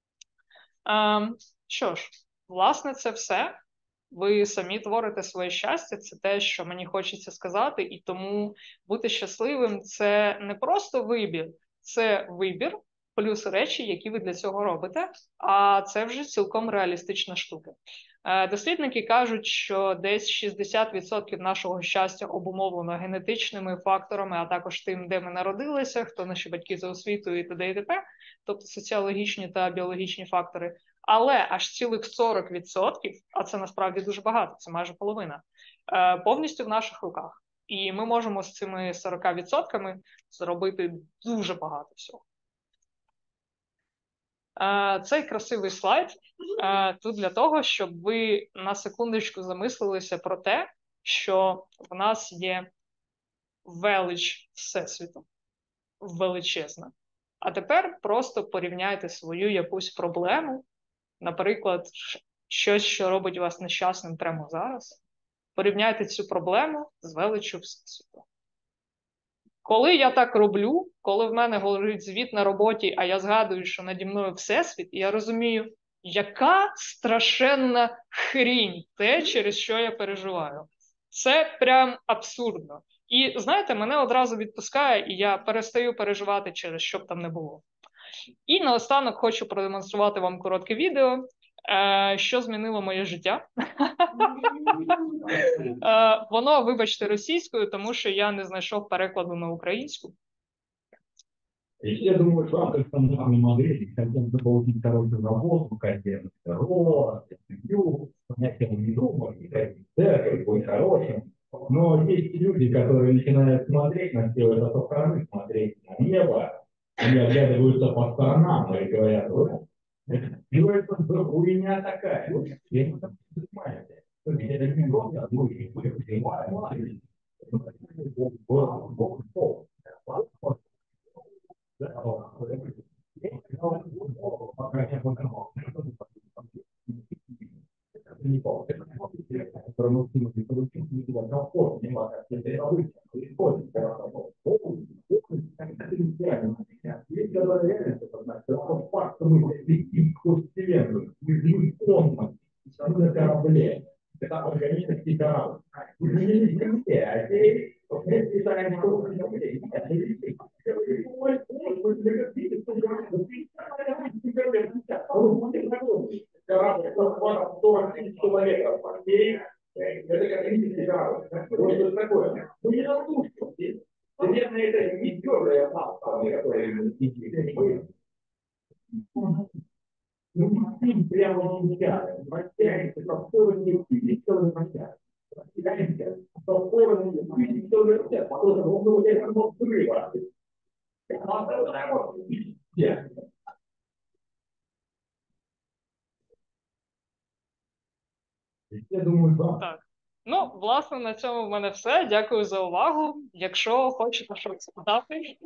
Що ж, власне, це все. Ви самі творите своє щастя, це те, що мені хочеться сказати, і тому бути щасливим – це не просто вибір, це вибір, плюс речі, які ви для цього робите, а це вже цілком реалістична штука. Дослідники кажуть, що десь шістдесят відсотків нашого щастя обумовлено генетичними факторами, а також тим, де ми народилися, хто наші батьки за освітою і т.д. і т.п., тобто соціологічні та біологічні фактори. Але аж цілих сорок відсотків, а це насправді дуже багато, це майже половина, повністю в наших руках. І ми можемо з цими сорока відсотками зробити дуже багато всього. Цей красивий слайд тут для того, щоб ви на секундочку замислилися про те, що в нас є велич Всесвіту, величезна. А тепер просто порівняйте свою якусь проблему, наприклад, щось, що робить вас нещасним прямо зараз, порівняйте цю проблему з величчю Всесвіту. Коли я так роблю, коли в мене горить звіт на роботі, а я згадую, що наді мною Всесвіт, я розумію, яка страшенна хрінь те, через що я переживаю. Це прям абсурдно. І, знаєте, мене одразу відпускає, і я перестаю переживати через що б там не було. І наостанок хочу продемонструвати вам коротке відео, що змінило моє життя. Воно, вибачте, російською, тому що я не знайшов перекладу на українську. Я думаю, что автор самому Мадриде хотел заполучить хорошую работу, хотел здорово, семью, понятия не думаю, никаких будет хорошим. Но есть люди, которые начинают смотреть на все это со стороны, смотреть на небо, они оглядываются по сторонам и говорят, вот, это хуйня такая. Вот, я не понимаю. Это не просто, а мы понимаем. Это органический корабль. Это космический корабль. Вот что такое. Ну не разрушил. Наверное, это не твердая масса, которая ну, фильм прямо нельзя. Вращается по стороне, никто не вращается. Вращается по стороне, никто не вращается. Потому что он говорит, что взрыва. Я думаю, да. Так. Ну, власне, на цьому в мене все. Дякую за увагу. Якщо хочете щось спитати.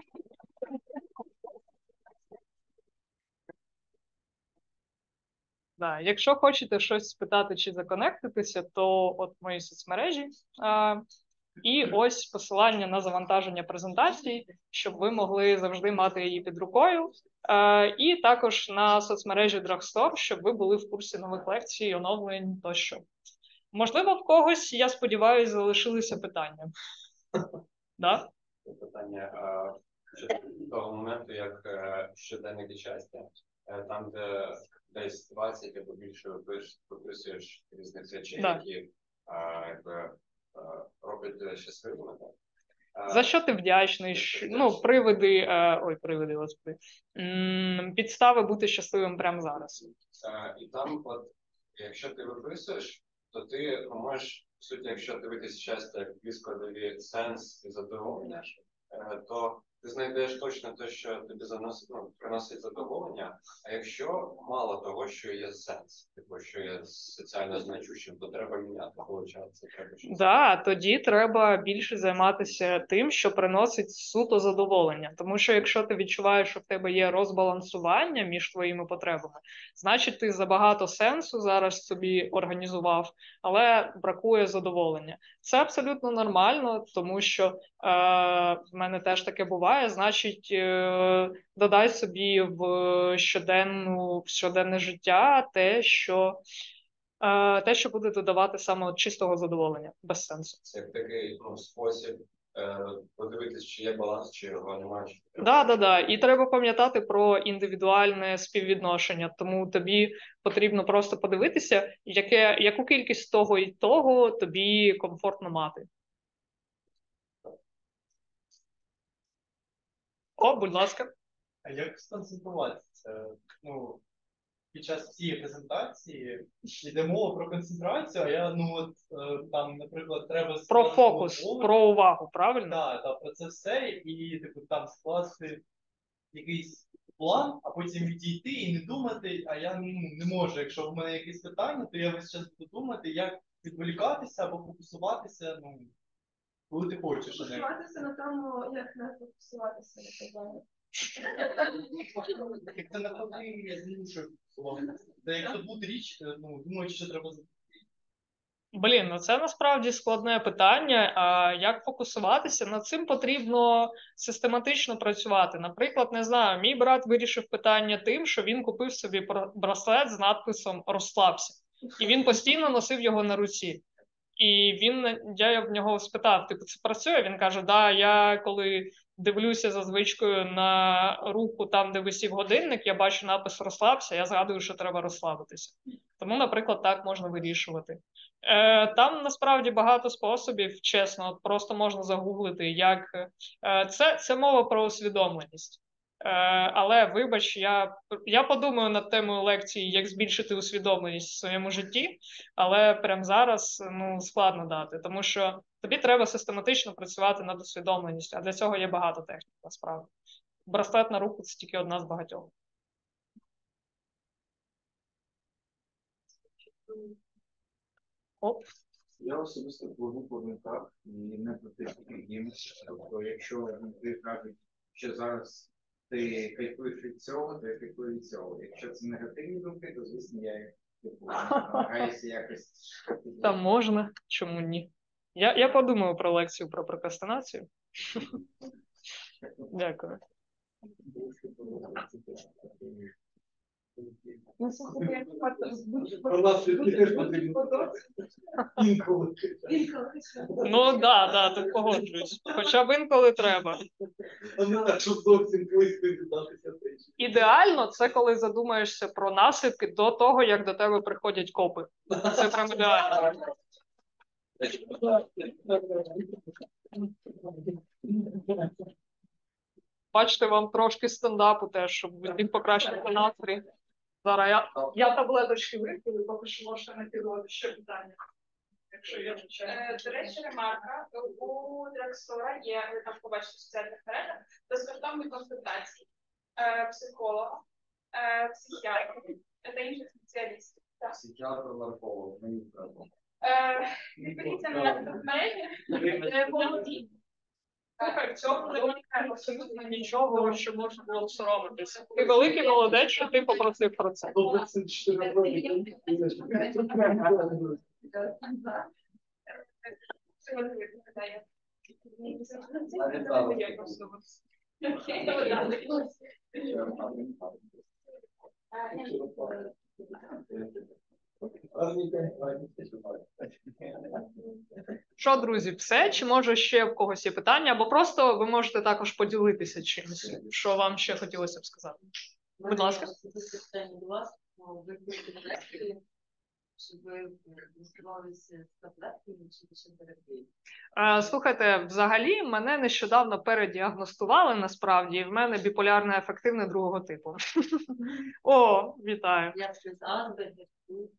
Да, якщо хочете щось спитати чи законектитися, то от мої соцмережі. А, і ось посилання на завантаження презентації, щоб ви могли завжди мати її під рукою. А, і також на соцмережі Dragstore, щоб ви були в курсі нових лекцій, оновлень тощо. Можливо, в когось, я сподіваюся, залишилися питання. Да? Питання з того моменту, як щоденники щастя, там, де десь двадцять або більше прописуєш різних речей, да. які а, якби, а, роблять тебе щасливими. За що ти вдячний? Що, ну, приводи, а, ой, приводи, господи, М, підстави бути щасливим прямо зараз. А, і там, от, якщо ти виписуєш, то ти можеш, в суті, якщо дивитися щастя як дві складові сенс і задоволення, то ти знайдеш точно те, що тобі заносить, ну, приносить задоволення, а якщо мало того, що є сенс, типу, що є соціально значущим, то треба міняти, виходить, треба щось. Да, тоді треба більше займатися тим, що приносить суто задоволення. Тому що якщо ти відчуваєш, що в тебе є розбалансування між твоїми потребами, значить ти забагато сенсу зараз собі організував, але бракує задоволення. Це абсолютно нормально, тому що е, в мене теж таке буває, значить е, додай собі в щоденну, в щоденне життя те, що Е, те, що буде додавати саме от чистого задоволення, без сенсу. Це як такий, ну, спосіб е, подивитись, чи є баланс, чи його немає. Чи Так, да, да, да. І треба пам'ятати про індивідуальне співвідношення. Тому тобі потрібно просто подивитися, яке, яку кількість того і того тобі комфортно мати. О, будь ласка. А як сконцентруватися? Ну, під час цієї презентації йде мова про концентрацію, а я, ну от, е, там, наприклад, треба... Про фокус, голову. про увагу, правильно? Так, так, про це все, і, типу, там скласти якийсь план, а потім відійти і не думати, а я, ну, не можу. Якщо в мене якесь питання, то я весь час буду думати, як відволікатися або фокусуватися, ну, коли ти хочеш. Фокусуватися на тому, як не фокусуватися на питання. Як це навпаки, я змушую фокусуватися. Та як тут буде річ, ну, думаю, що треба зробити. Блін, ну це насправді складне питання. А як фокусуватися? Над цим потрібно систематично працювати. Наприклад, не знаю, мій брат вирішив питання тим, що він купив собі браслет з надписом «Розслабся». І він постійно носив його на руці. І він, я в нього спитав, типу, це працює? Він каже, да, я коли дивлюся за звичкою на руку там, де висів годинник, я бачу напис «Розслабся», я згадую, що треба розслабитися. Тому, наприклад, так можна вирішувати. Е, там, насправді, багато способів, чесно, от просто можна загуглити, як... Е, це, це мова про усвідомленість. Е, але, вибач, я, я подумаю над темою лекції, як збільшити усвідомленість в своєму житті, але прямо зараз, ну, складно дати, тому що тобі треба систематично працювати над усвідомленістю, а для цього є багато технік, насправді. Браслет на руку – це тільки одна з багатьох. Оп. Я особисто пливу по винтах і не про те, що їм. Тобто, якщо ти кажуть, що зараз ти кайфуєш від цього, то я кайфую від цього. Якщо це негативні думки, то, звісно, я їх намагаюся якось... Та можна, чому ні. Я, я подумаю про лекцію про прокрастинацію. Дякую. Ну, да, да, тут погоджуюсь. Хоча б інколи треба. Ідеально це коли задумаєшся про наслідки до того, як до тебе приходять копи. Це прям ідеально. Бачите, вам трошки стендапу теж, щоб він покращити настрій. Зараз я, я таблеточки випив, поки що можете накидувати ще питання. Якщо є Е, До речі, ремарка. У Драксора є, ви там побачите в соціальних мережах, безкоштовні консультації е, психолога, е, психіатра та інших спеціалістів. Так. Психіатр, нарколог, мені треба. Е, Відповідно на мережі, е, володіння. Слухай, в цьому не виникає абсолютно нічого, що можна було б соромитися. Ти великий молодець, що ти попросив про це. Що, друзі, все? Чи може ще в когось є питання? Або просто ви можете також поділитися чимось, що вам ще хотілося б сказати. Будь ласка. Питання до вас. Ви щоб ви розкривалися з таблетками чи лише терапії? Слухайте, взагалі мене нещодавно передіагностували насправді, і в мене біполярне афективне другого типу. О, вітаю. Я щось Азбергер.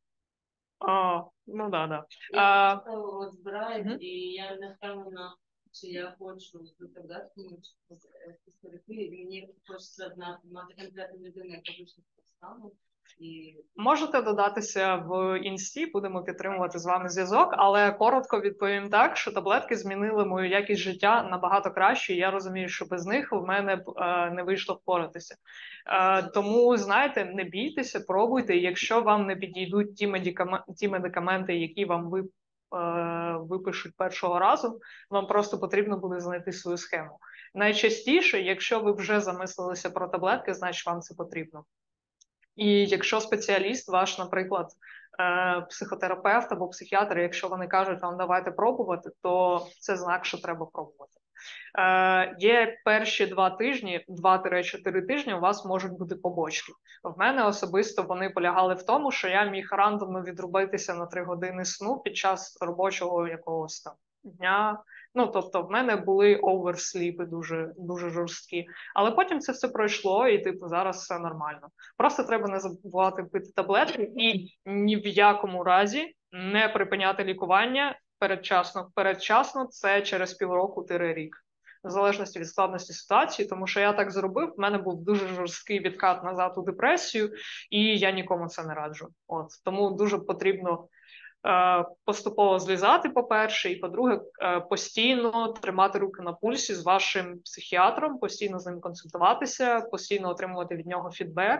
О, ну да, да. Я А... просто от збираюсь, і я не впевнена, чи я хочу до таблетками, чи спостерегти, і мені хочеться знати, мати конкретну людину, яка вийшла з стану. І... Можете додатися в інсті, будемо підтримувати з вами зв'язок, але коротко відповім так, що таблетки змінили мою якість життя набагато краще, і я розумію, що без них в мене б е, не вийшло впоратися. Е, тому, знаєте, не бійтеся, пробуйте, і якщо вам не підійдуть ті, медикам... ті медикаменти, які вам ви... е, випишуть першого разу, вам просто потрібно буде знайти свою схему. Найчастіше, якщо ви вже замислилися про таблетки, значить вам це потрібно. І якщо спеціаліст ваш, наприклад, психотерапевт або психіатр, якщо вони кажуть вам давайте пробувати, то це знак, що треба пробувати. Є перші два тижні, два-чотири тижні у вас можуть бути побочки. В мене особисто вони полягали в тому, що я міг рандомно відрубитися на три години сну під час робочого якогось там дня. Ну, тобто в мене були оверсліпи дуже, дуже жорсткі. Але потім це все пройшло, і типу зараз все нормально. Просто треба не забувати пити таблетки і ні в якому разі не припиняти лікування передчасно. Передчасно це через півроку-рік. В залежності від складності ситуації, тому що я так зробив, в мене був дуже жорсткий відкат назад у депресію, і я нікому це не раджу. От. Тому дуже потрібно поступово злізати, по-перше, і, по-друге, постійно тримати руки на пульсі з вашим психіатром, постійно з ним консультуватися, постійно отримувати від нього фідбек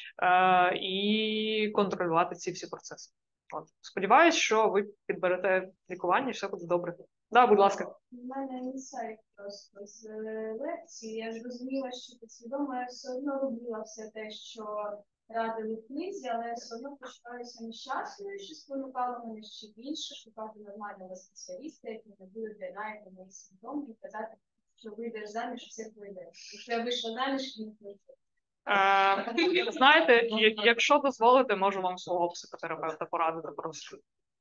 і контролювати ці всі процеси. От. Сподіваюсь, що ви підберете лікування і все буде добре. Да, будь ласка. У мене інсайт просто з лекції. Я зрозуміла, що підсвідомо я все одно робила все те, що радили в книзі, але я все одно почуваюся нещасною, що спонукало мене ще більше шукати нормального спеціаліста, який не буде динати мої симптоми і казати, що вийдеш заміж, все пройде. Якщо я вийшла заміж, і не пройде. Е, знаєте, якщо дозволите, можу вам свого психотерапевта порадити просто.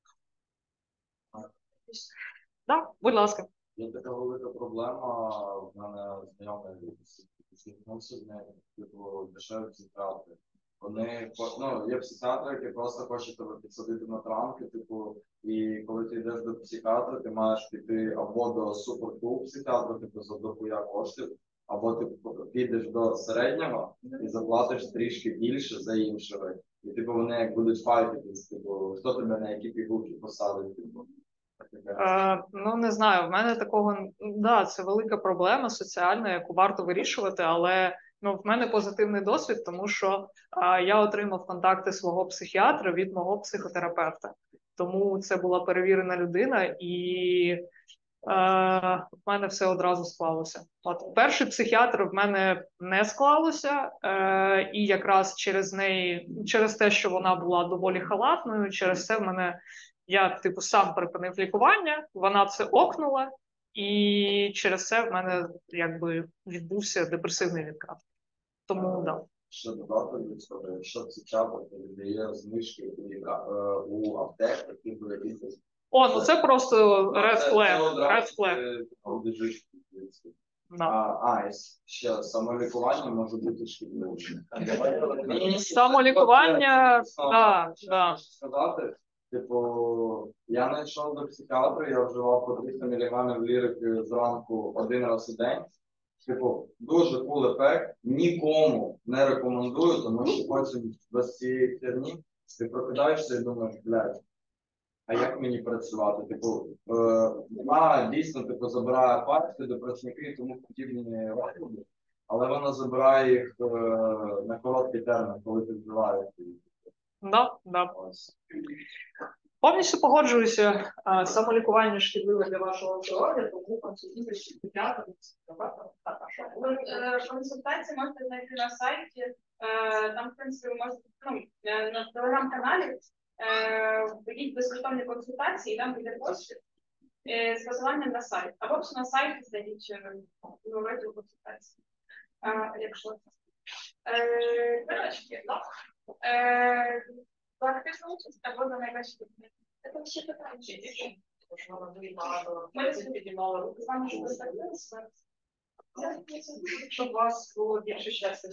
Так, будь ласка. Є така велика проблема, в мене знайомий зіткнувся з нею, типу, дешеві психіатри. Вони, ну, є психіатри, які просто хочуть тебе підсадити на трамки, типу, і коли ти йдеш до психіатра, ти маєш піти або до суперту психіатра, типу, за дохуя коштів, або ти підеш до середнього і заплатиш трішки більше за іншого. І, типу, вони як будуть файтитись, типу, хто тебе на які пігулки посадить, типу. Е, ну, не знаю, в мене такого, да, це велика проблема соціальна, яку варто вирішувати, але ну, в мене позитивний досвід, тому що е, я отримав контакти свого психіатра від мого психотерапевта. Тому це була перевірена людина, і е, в мене все одразу склалося. От перший психіатр в мене не склалося, е, і якраз через неї, через те, що вона була доволі халатною, через це в мене я, типу, сам припинив лікування, вона це окнула, і через це в мене, якби, відбувся депресивний відкат. Тому, так. Да. Ще додати від себе, якщо психіатр віддає знижки у аптек, які були різні. О, ну це просто red flag. Red flag. Да. А, а, ще самолікування може бути шкідливим. Самолікування, так, так. Сказати, типу, я не йшов до психіатра, я вживав по триста міліграмів лірики зранку один раз у день. Типу, дуже кул ефект, нікому не рекомендую, тому що потім без цієї херні ти прокидаєшся і думаєш, блядь, а як мені працювати? Типу, е, вона дійсно типу, забирає апатію, депресняки і тому подібні розлади, але вона забирає їх е, на короткий термін, коли ти вживаєш їх. Да, да. Повністю погоджуюся, самолікування шкідливе для вашого здоров'я, тому консультуйте психіатра, психотерапевта. Консультації можете знайти на сайті, там, в принципі, ви можете, ну, на телеграм-каналі введіть безкоштовні консультації, і там буде пост з посиланням на сайт. Або ж на сайті знайдіть розділ консультації, якщо це. Коротше, так. Активну участь або за найкращі документи. Це ще питання. Ми не піднімали руки. З вами що стаття? Щоб у вас було більше щастя.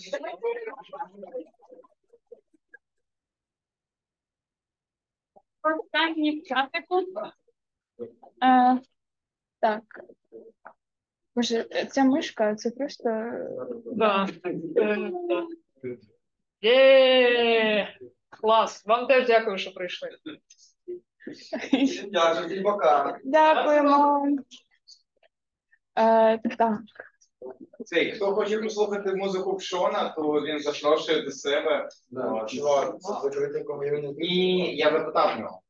Останній в чатику. Так. Боже, ця мишка, це просто. Да. Е, да. Є! Клас! Вам теж дякую, що прийшли. Дякую, пока. Дякуємо. Е, так. Цей, хто хоче послухати музику Пшона, то він запрошує до себе. Да, чувак, це закритий ком'юніті. Ні, я запитав нього.